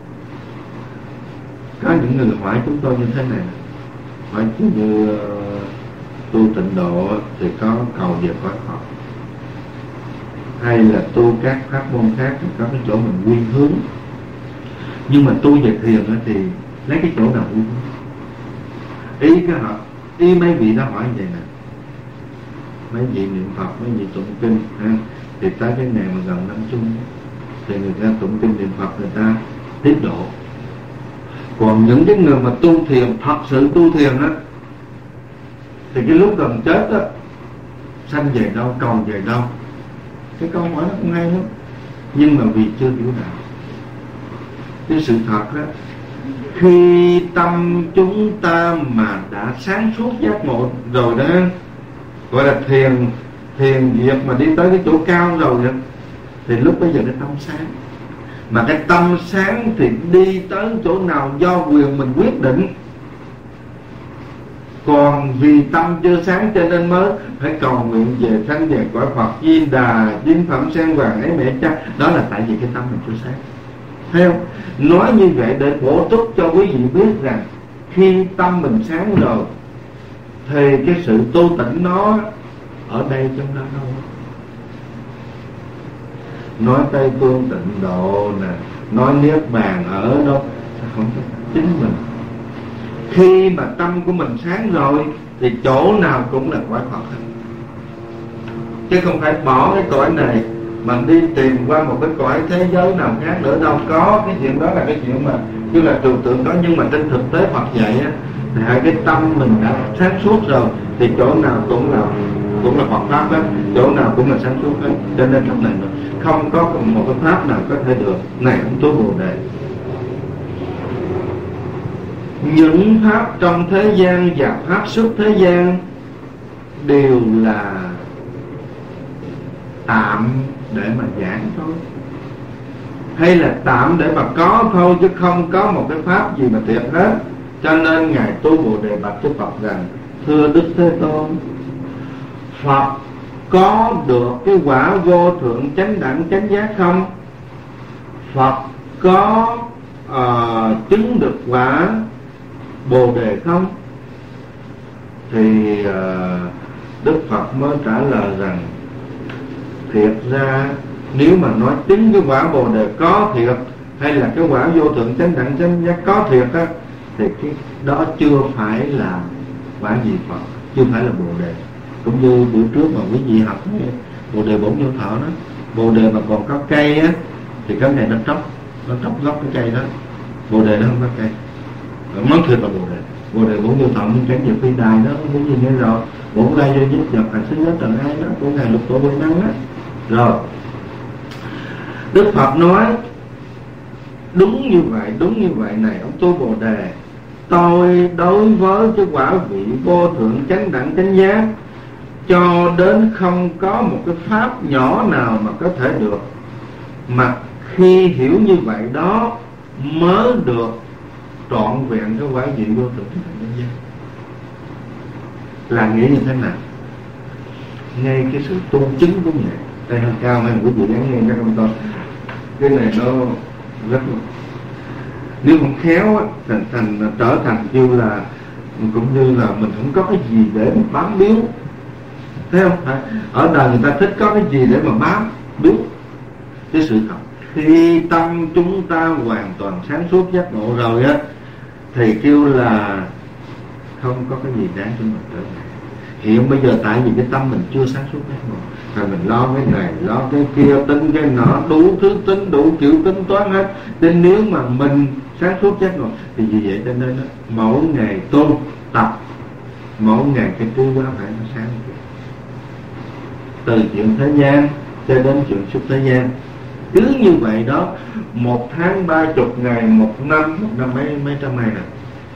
Có những người hỏi chúng tôi như thế này, hỏi như tu tịnh độ thì có cầu về cõi Phật, hay là tu các pháp môn khác thì có cái chỗ mình quy hướng. Nhưng mà tu về thiền thì lấy cái chỗ nào quy hướng? Ý mấy vị đó hỏi vậy nè, mấy vị niệm Phật, mấy vị tụng kinh thì tới cái ngày mà gần năm chung thì người ta tụng kinh niệm Phật, người ta tiếp độ. Còn những cái người mà tu thiền, thật sự tu thiền á, thì cái lúc gần chết á, sanh về đâu, cầu về đâu. Cái câu hỏi nó cũng hay lắm, nhưng mà vì chưa hiểu đạo, cái sự thật đó, khi tâm chúng ta mà đã sáng suốt giác ngộ rồi đó, gọi là thiền diệt mà đi tới cái chỗ cao rồi đó, thì lúc bây giờ cái tâm sáng. Mà cái tâm sáng thì đi tới chỗ nào do quyền mình quyết định. Còn vì tâm chưa sáng cho nên mới phải cầu nguyện về sanh về cõi Phật Di Đà, Diên Phẩm Sen Vàng ấy mẹ cha. Đó là tại vì cái tâm mình chưa sáng. Thấy không? Nói như vậy để bổ túc cho quý vị biết rằng khi tâm mình sáng rồi thì cái sự tu tỉnh nó ở đây trong đó đâu. Nói Tây Phương Tịnh Độ nè, nói Niết Bàn ở đâu, không có chính mình. Khi mà tâm của mình sáng rồi thì chỗ nào cũng là cõi Phật, chứ không phải bỏ cái cõi này mà đi tìm qua một cái cõi thế giới nào khác nữa đâu. Có cái chuyện đó là cái chuyện mà như là trừu tượng đó, nhưng mà trên thực tế Phật dạy á, thì hai cái tâm mình đã sáng suốt rồi thì chỗ nào cũng là Phật pháp hết, chỗ nào cũng là sáng suốt hết. Cho nên trong này không có một cái pháp nào có thể được. Này ông Chúa Bồ Đề, những pháp trong thế gian và pháp xuất thế gian đều là tạm để mà giảng thôi, hay là tạm để mà có thôi, chứ không có một cái pháp gì mà thiệt hết. Cho nên Ngài Tu Bồ Đề bạch với Phật rằng: thưa Đức Thế Tôn, Phật có được cái quả vô thượng chánh đẳng chánh giác không? Phật có chứng được quả Bồ Đề không? Thì Đức Phật mới trả lời rằng: thiệt ra nếu mà nói chứng cái quả Bồ Đề có thiệt, hay là cái quả vô thượng chánh đẳng chánh giác có thiệt á, thì cái đó chưa phải là quả vị Phật, chưa phải là Bồ Đề. Cũng như bữa trước mà quý vị học Bồ Đề Bổn Vô Thọ đó, Bồ Đề mà còn có cây á thì cái này nó tróc gốc cái cây đó. Bồ Đề nó không có cây, món thịt là Bồ Đề Bổn Vô Thọ minh tránh về phi đài đó, quý vị nghe rồi. Bổn ra vô nhất nhập hành xứ nhất trần ai đó của Ngài Lục Tổ Bồ Năng đó. Rồi Đức Phật nói đúng như vậy này ông Tu Bồ Đề, tôi đối với cái quả vị vô thượng chánh đẳng chánh giác cho đến không có một cái pháp nhỏ nào mà có thể được. Mà khi hiểu như vậy đó mới được trọn vẹn cái quả vị vô thượng chánh đẳng chánh giác. Là nghĩa như thế nào? Ngay cái sự tu chứng của Ngài đây hơi cao, hay quý vị đáng nghe các ông tôi, cái này nó rất là, nếu không khéo á, thành trở thành kêu là cũng như là mình không có cái gì để mà bám biếu. Thấy không? Ở đời người ta thích có cái gì để mà bám biếu. Cái sự thật khi tâm chúng ta hoàn toàn sáng suốt giác ngộ rồi á, thì kêu là không có cái gì đáng cho mình trở ngại. Hiện bây giờ tại vì cái tâm mình chưa sáng suốt giác ngộ, rồi mình lo cái này lo cái kia, tính cái nọ, đủ thứ tính, đủ kiểu tính toán hết. Nên nếu mà mình sáng suốt giác ngộ thì vì vậy cho nên mỗi ngày tu tập, mỗi ngày cái trí quá phải nó sáng. Từ chuyện thế gian cho đến chuyện xuất thế gian, cứ như vậy đó. 1 tháng 30 ngày, 1 năm mấy trăm ngày nè,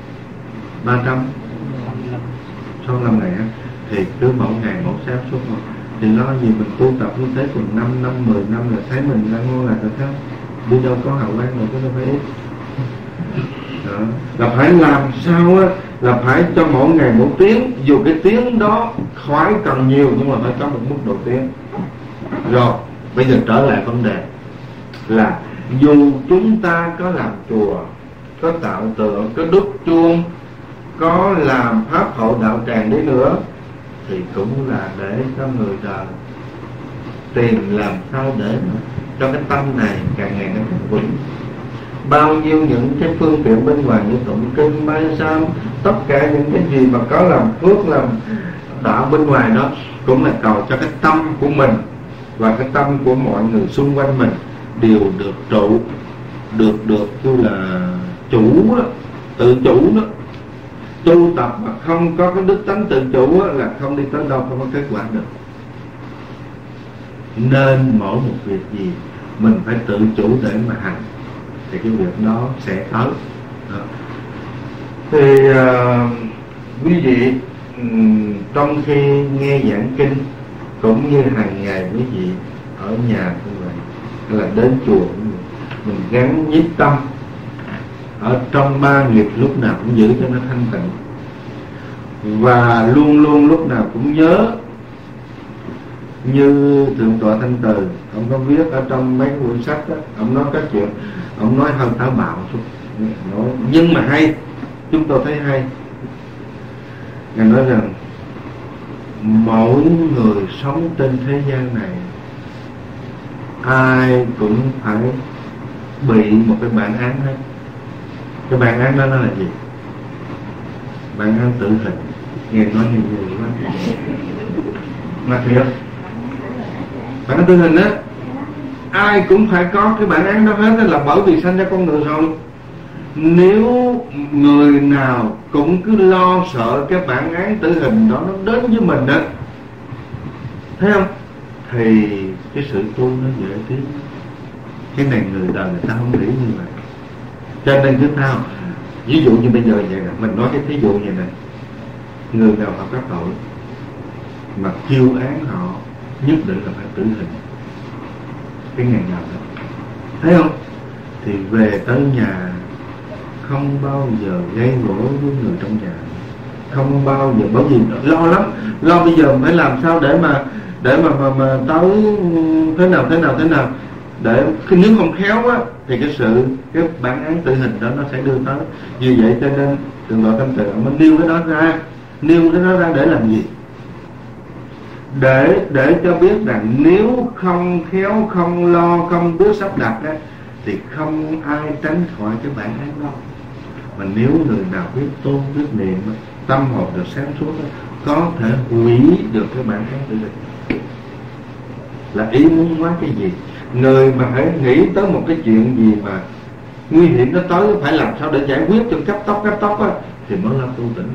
365 ngày á, thì cứ mỗi ngày mỗi sáng suốt một. Thì lo gì mình tu tập như thế còn 5 năm 10 năm là thấy mình ra ngon là thật không? Đi đâu có hào quang rồi, có phải ít. Đó. Là phải làm sao á, là phải cho mỗi ngày một tiếng, dù cái tiếng đó khoái cần nhiều nhưng mà phải có một mức độ tiếng. Rồi bây giờ trở lại vấn đề là dù chúng ta có làm chùa, có tạo tượng, có đúc chuông, có làm pháp hậu đạo tràng đi nữa, thì cũng là để cho người đời tìm làm sao để mà cho cái tâm này càng ngày càng vững. Bao nhiêu những cái phương tiện bên ngoài như tụng kinh, mai sam, tất cả những cái gì mà có làm phước làm đạo bên ngoài đó cũng là cầu cho cái tâm của mình và cái tâm của mọi người xung quanh mình đều được trụ, được kêu là chủ đó, tự chủ đó. Tu tập mà không có cái đức tánh tự chủ đó, là không đi tới đâu, không có kết quả được. Nên mỗi một việc gì mình phải tự chủ để mà hành thì cái việc đó sẽ tới. Đó. Thì quý vị trong khi nghe giảng kinh cũng như hàng ngày quý vị ở nhà như vậy, hay là đến chùa cũng vậy, mình gắn nhiếp tâm ở trong ba nghiệp, lúc nào cũng giữ cho nó thanh tịnh, và luôn luôn lúc nào cũng nhớ. Như Thượng tọa Thanh Từ, ông có viết ở trong mấy quyển sách đó, ông nói cái chuyện, ông nói hơi táo bạo chút, nhưng mà hay, chúng tôi thấy hay. Ngài nói rằng mỗi người sống trên thế gian này ai cũng phải bị một cái bản án hết. Cái bản án đó nó là gì? Bản án tử hình. Nghe nói như vậy quá. Mà thiệt, bản án tử hình á, ai cũng phải có cái bản án đó hết, là bởi vì sanh ra con người rồi. Nếu người nào cũng cứ lo sợ cái bản án tử hình đó nó đến với mình đó, thấy không, thì cái sự tu nó dễ tiến. Cái này người đời người ta không nghĩ như vậy. Cho nên chúng ta, ví dụ như bây giờ vậy nè, mình nói cái thí dụ như này, người nào họ có tội mà kêu án họ nhất định là phải tử hình, cái ngày nào đó, thấy không, thì về tới nhà không bao giờ gây gỗ với người trong nhà, không bao giờ, bởi vì lo lắm, lo bây giờ phải làm sao để mà tới thế nào để nếu không khéo á thì cái bản án tử hình đó nó sẽ đưa tới. Vì vậy cho nên Thượng tọa Thanh Từ mới nêu cái đó ra để làm gì? Để cho biết rằng nếu không khéo, không lo, không biết sắp đặt á, thì không ai tránh khỏi cái bản án đó. Mà nếu người nào biết tu, biết niệm, tâm hồn được sáng suốt, có thể hủy được cái bản án tử hình. Là ý muốn nói cái gì? Người mà hãy nghĩ tới một cái chuyện gì mà nguy hiểm nó tới, phải làm sao để giải quyết cho cấp tốc á, thì mới là tu tỉnh.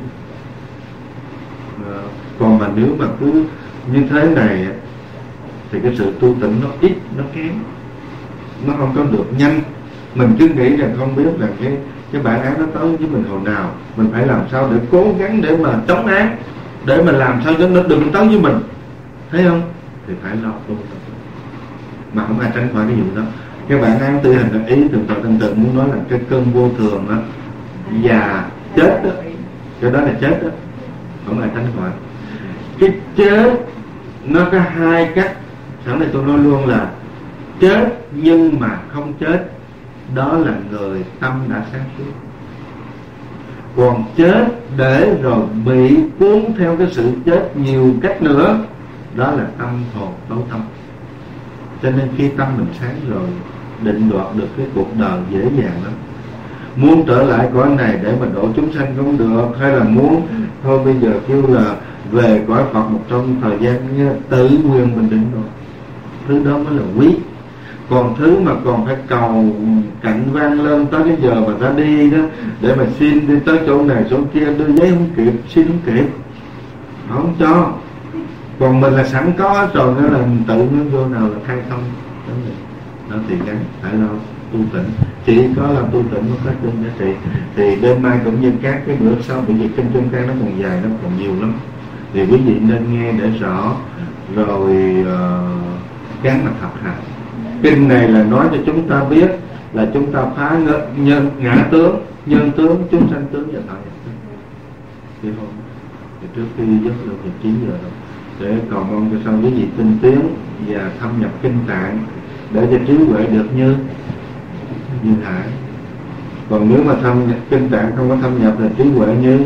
Còn mà nếu mà cứ như thế này thì cái sự tu tỉnh nó ít, nó kém, nó không có được nhanh. Mình cứ nghĩ rằng không biết là cái bản án nó tới với mình hồi nào, mình phải làm sao để cố gắng để mà chống án, để mà làm sao cho nó đừng tới với mình, thấy không? Thì phải lo tu, mà không ai tránh khỏi cái vụ đó. Cái bản án tử hình là ý Thượng tọa Thanh Từ muốn nói là cái cơn vô thường đó, già chết đó, cái đó là chết đó, không ai tránh khỏi. Cái chết nó có hai cách. Sẵn này tôi nói luôn là chết nhưng mà không chết, đó là người tâm đã sáng suốt. Còn chết để rồi bị cuốn theo cái sự chết nhiều cách nữa, đó là tâm hồn tối tâm. Cho nên khi tâm mình sáng rồi, định đoạt được cái cuộc đời dễ dàng lắm. Muốn trở lại cõi này để mà độ chúng sanh không được, hay là muốn thôi bây giờ kêu là về cõi Phật một trong thời gian tự quyền mình định rồi, thứ đó mới là quý. Còn thứ mà còn phải cầu cạnh vang lên tới cái giờ mà ra đi đó, để mà xin đi tới chỗ này chỗ kia, đưa giấy không kịp, xin không kịp, không cho. Còn mình là sẵn có rồi, đó là mình tự nó vô nào là khai thông đó, thì gắn phải lo tu tịnh. Chỉ có làm tu tịnh mới có chân giá trị. Thì đêm mai cũng như các cái bữa sau, bởi vì kinh Trung Can nó còn dài, nó còn nhiều lắm, thì quý vị nên nghe để rõ rồi gắn mà thực hành. Kinh này là nói cho chúng ta biết là chúng ta phá ngã tướng, nhân tướng, chúng sanh tướng và thọ nhập tướng. Thì thôi, thì trước khi giấc là 9 giờ rồi, để cầu mong cho sau quý vị tinh tiến và thâm nhập kinh tạng để cho trí huệ được như Hải. Còn nếu mà thâm nhập kinh tạng không có thâm nhập là trí huệ như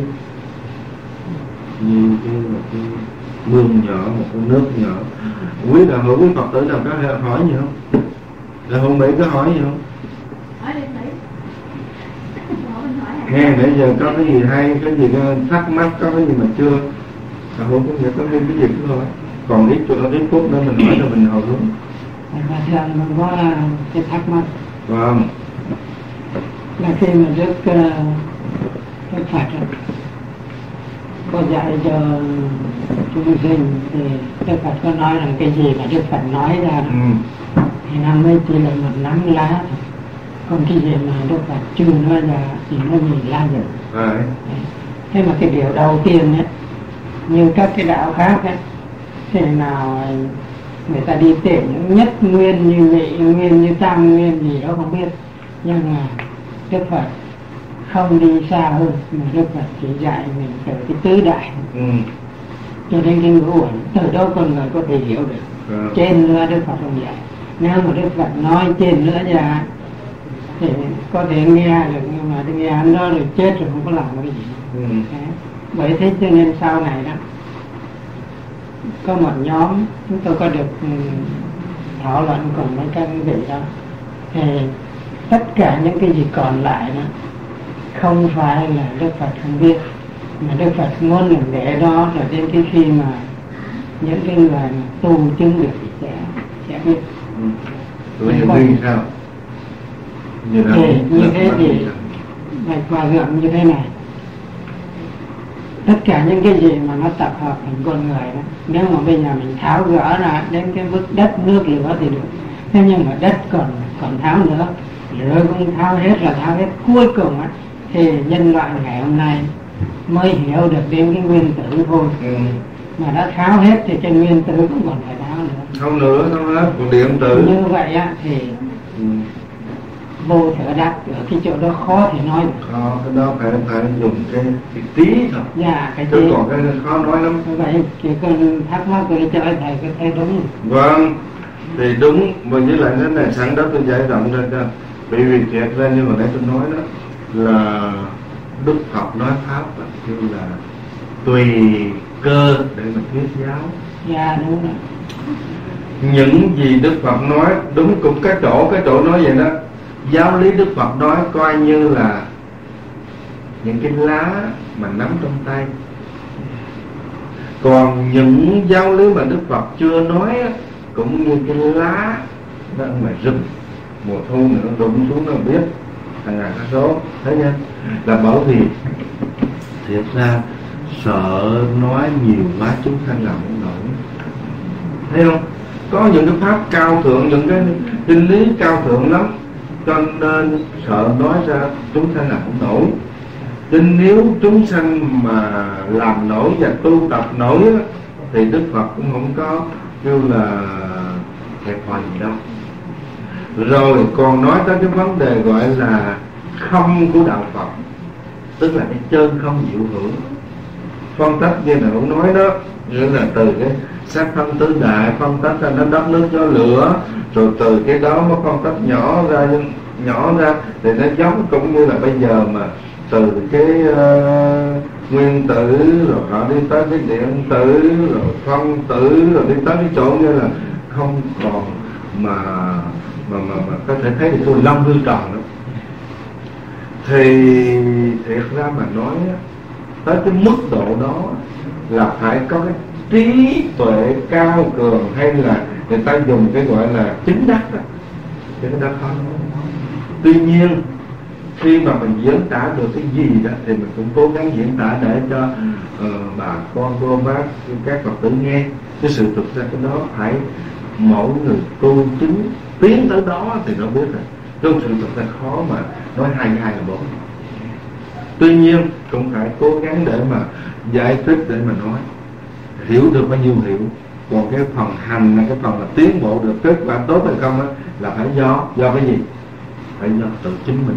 cái mương nhỏ, một cái nước nhỏ. Quý đạo hữu, quý Phật tử nào có hỏi gì không? Đạo hữu Mỹ có hỏi gì không? Nghe nãy giờ có cái gì hay, cái gì thắc mắc, có cái gì mà chưa, đạo hữu cũng có cái gì cứ hỏi. Còn ít phút nữa mình hỏi rồi mình hỏi luôn. Thưa anh, mình có cái thắc mắc. Vâng. Là khi mà Đức Phật có dạy cho chúng sinh thì Đức Phật có nói rằng cái gì mà Đức Phật nói ra thì nó mới chỉ là một nắm lá thôi. còn cái gì mà Đức Phật chưa nói ra thì nó nhìn la rồi. Thế mà cái điều đầu tiên ấy, như các cái đạo khác ấy, thế nào người ta đi tìm những nhất nguyên như nhị nguyên như tam nguyên gì đó không biết, nhưng mà Đức Phật không đi xa hơn, mà Đức Phật chỉ dạy mình từ cái tứ đại cho đến cái ngũ uẩn, từ đó con người có thể hiểu được. Trên nữa Đức Phật không dạy. Nếu mà Đức Phật nói trên nữa ra thì có thể nghe được, nhưng mà nghe anh đó rồi chết rồi không có làm cái gì. Bởi thế cho nên sau này đó có một nhóm chúng tôi có được thảo luận cùng với các vị đó, thì tất cả những cái gì còn lại đó không phải là Đức Phật không biết, mà Đức Phật muốn mình để đó rồi đến cái khi mà những cái người mà tu chứng được thì sẽ biết. Như sao? Như thế thì Bạch Hòa Thượng như thế này, tất cả những cái gì mà nó tập hợp thành con người đó, nếu mà bây giờ mình tháo gỡ ra đến cái mức đất nước lửa thì được. Thế nhưng mà đất còn tháo nữa, lửa cũng tháo hết rồi, tháo hết cuối cùng á, thì nhân loại ngày hôm nay mới hiểu được đến cái nguyên tử thôi. Mà đã tháo hết thì cái nguyên tử cũng còn phải tháo nữa. Không nữa, không hết, còn điện tử. Như vậy á thì vô thể đắc, ở cái chỗ đó khó thì nói được. Khó, cái đó phải dùng cái trí thôi. Dạ, cái chứ còn cái khó nói lắm. Vậy chỉ cần thắc mắc tôi cho thầy có thấy đúng. Vâng, thì đúng, và với lại cái này sẵn đó tôi giải rộng ra cho bị việc thiệt ra, nhưng mà nãy tôi nói đó là Đức Phật nói pháp như là tùy cơ để mà thuyết giáo. Dạ đúng rồi. Những gì Đức Phật nói đúng, cũng cái chỗ nói vậy đó. Giáo lý Đức Phật nói coi như là những cái lá mà nắm trong tay. Còn những giáo lý mà Đức Phật chưa nói cũng như cái lá nó ở ngoài rừng, mùa thu nữa rụng xuống nó biết hàng ngàn cái số. Thấy chưa? Là bởi vì thiệt ra sợ nói nhiều quá chúng sanh làm không nổi. Thấy không? Có những cái pháp cao thượng, những cái kinh lý cao thượng lắm, cho nên sợ nói ra chúng sanh làm không nổi. Chứ nếu chúng sanh mà làm nổi và tu tập nổi thì Đức Phật cũng không có kêu là hẹp hòi gì đâu. Rồi còn nói tới cái vấn đề gọi là không của đạo Phật, tức là cái chân không diệu hưởng. Phân tích như là ông nói đó, nghĩa là từ cái sắc thân tứ đại phân tích ra nó đất nước gió lửa, rồi từ cái đó nó phân tích nhỏ ra thì nó giống cũng như là bây giờ mà từ cái nguyên tử rồi họ đi tới cái điện tử rồi phân tử rồi đi tới cái chỗ như là không còn mà có thể thấy được tôi long hư tròn đó. Thì thiệt ra mà nói tới cái mức độ đó là phải có cái trí tuệ cao cường, hay là người ta dùng cái gọi là chứng đắc đó, chứ cái đó không. Tuy nhiên khi mà mình diễn tả được cái gì đó thì mình cũng cố gắng diễn tả để cho bà con cô bác các Phật tử nghe. Cái sự thực ra cái đó phải mỗi người tu chứng tiến tới đó thì nó biết rồi. Trong sự thực ra khó mà nói hai là bốn. Tuy nhiên cũng phải cố gắng để mà giải thích, để mà nói hiểu được bao nhiêu hiểu. Còn cái phần hành là cái phần là tiến bộ được kết quả tốt hay không đó, là phải do cái gì? Phải do tự chính mình,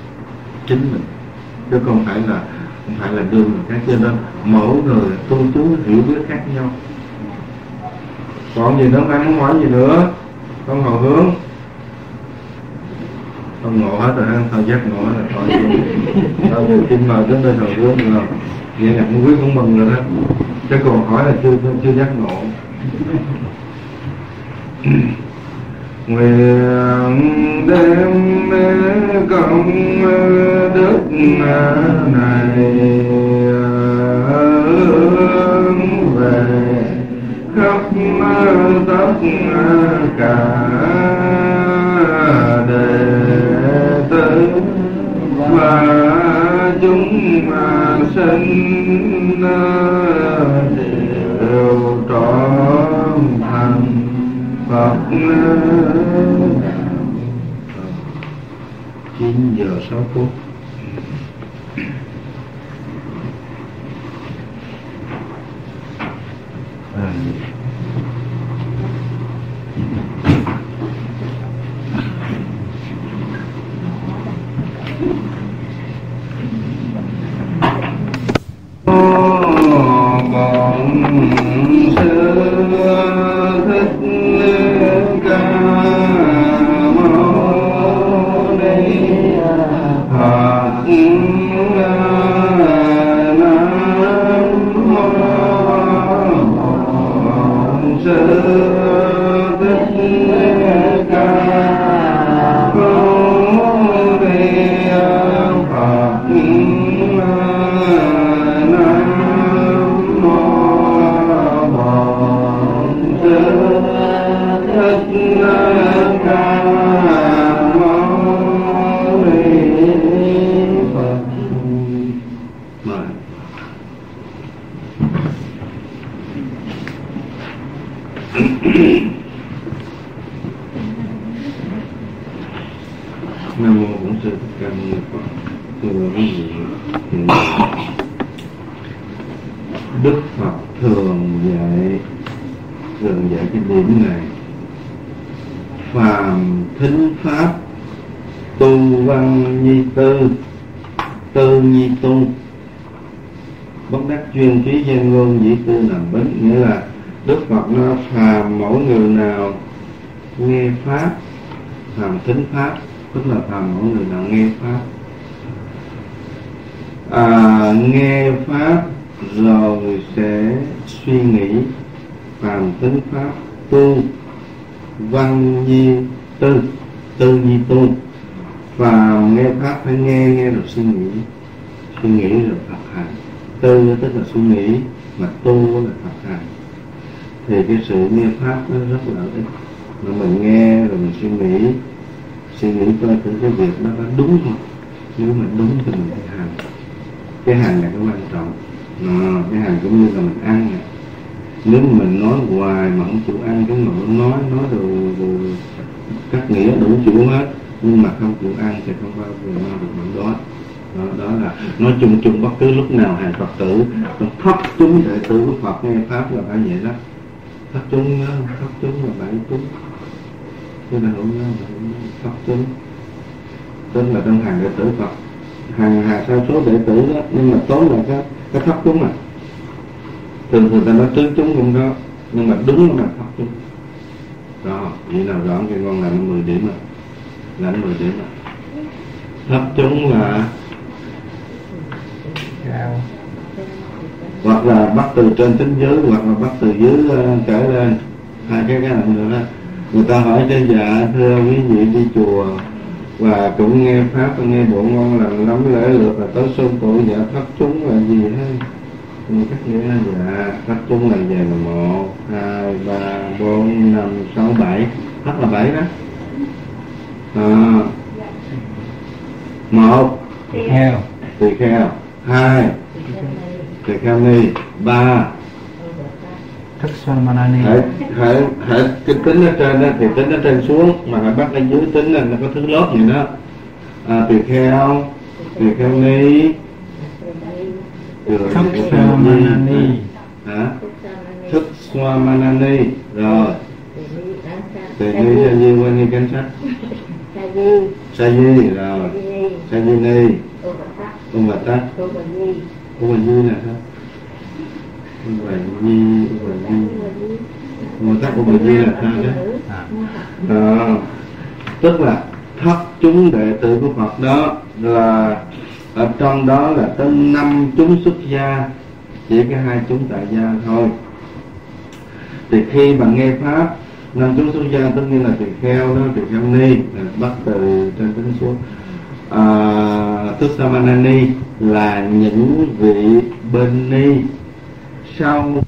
chứ không phải là đưa người khác. Cho nên mỗi người tu chứng hiểu biết khác nhau. Còn gì nữa không hỏi gì nữa, con Hầu Hướng không ngộ hết rồi ha, thôi giác ngộ là thôi. Thôi giờ xin mời đến đây Hầu Hướng rồi, vậy nhập quý cũng mừng rồi đó. Chứ còn hỏi là chưa giác ngộ. Nguyện đem công đức này hướng về khắp tất cả đệ tử và chúng sinh đều trọn thành Phật. 9 giờ 6 phút. Nam mô Bổn Sư Thích Ca Mâu Ni Phật. Thưa quý vị, Đức Phật thường dạy cái điểm này: phàm thính pháp, tu văn nhi tư, tư nhi tu, bất đắc chuyên trí gian ngôn dĩ tư làm bính. Nghĩa là Đức Phật nó phàm mỗi người nào nghe pháp, phàm thính pháp, tức là phàm mỗi người nào nghe pháp, nghe pháp rồi sẽ suy nghĩ, phàm thính pháp, tu văn nhi tư, tư nhi tu. Phàm nghe pháp phải nghe rồi suy nghĩ rồi thực hành. Tư tức là suy nghĩ, mà tu là thực hành. Thì cái sự nghe pháp nó rất là ít. Mà mình nghe rồi mình suy nghĩ coi thử cái việc nó có đúng không. Nếu mà đúng thì mình phải hành. Cái hành là cái quan trọng. Cái hành cũng như là mình ăn này. Nếu mà mình nói hoài mà không chịu ăn, cái mà nói rồi các nghĩa đủ chịu hết, nhưng mà không chịu ăn thì không bao giờ no được bụng đói. Đó là nói chung bất cứ lúc nào hàng Phật tử thấp chúng đệ tử của Phật nghe pháp là phải vậy đó. Thấp chúng là bảy chúng, chứ là không nhớ thấp chúng, tức là trong hàng đệ tử Phật, hàng sa số đệ tử đó, nhưng mà tóm là cái thấp chúng mà. Thường ta nói tứ chúng cũng đó, nhưng mà đúng là thấp chúng. Đó, vậy nào rõ cái con làm 10 điểm rồi, làm 10 điểm rồi. Thấp chúng là hoặc là bắt từ trên tính dưới, hoặc là bắt từ dưới trở lên. Hai cái này nữa đó. Người ta hỏi cho dạ: thưa quý vị đi chùa và cũng nghe pháp, nghe bộ ngon lành lắm, lễ lượt là tới xuân tuổi, dạ thấp chúng là gì thế? Các nghĩa là dạ thấp chúng là về là 1, 2, 3, 4, 5, 6, 7. Thấp là 7 đó. 1 tỳ kheo, 2 tỳ kheo ni, 3 Thức Swamanani. Hãy tính ở trên đó thì tính ở trên xuống, mà hãy bắt ở dưới tính là nó có thứ lớp gì đó. Tỳ kheo ni, Thức Swamanani. Thức Swamanani. Rồi tỳ ni sa di, quên đi cảnh sách. Sa di rồi, sa di ni, ông bà tát, ông bà di là sao? Ông bà tát, ông bà di là sao đó? Tức là thấp chúng đệ tử của Phật đó, là ở trong đó là tới 5 chúng xuất gia, chỉ có 2 chúng tại gia thôi. Thì khi mà nghe pháp 5 chúng xuất gia tất nhiên là tỳ kheo đó, tỳ kheo ni là bắt từ trên tính xuống. Thức Samanani là những vị bên ni sau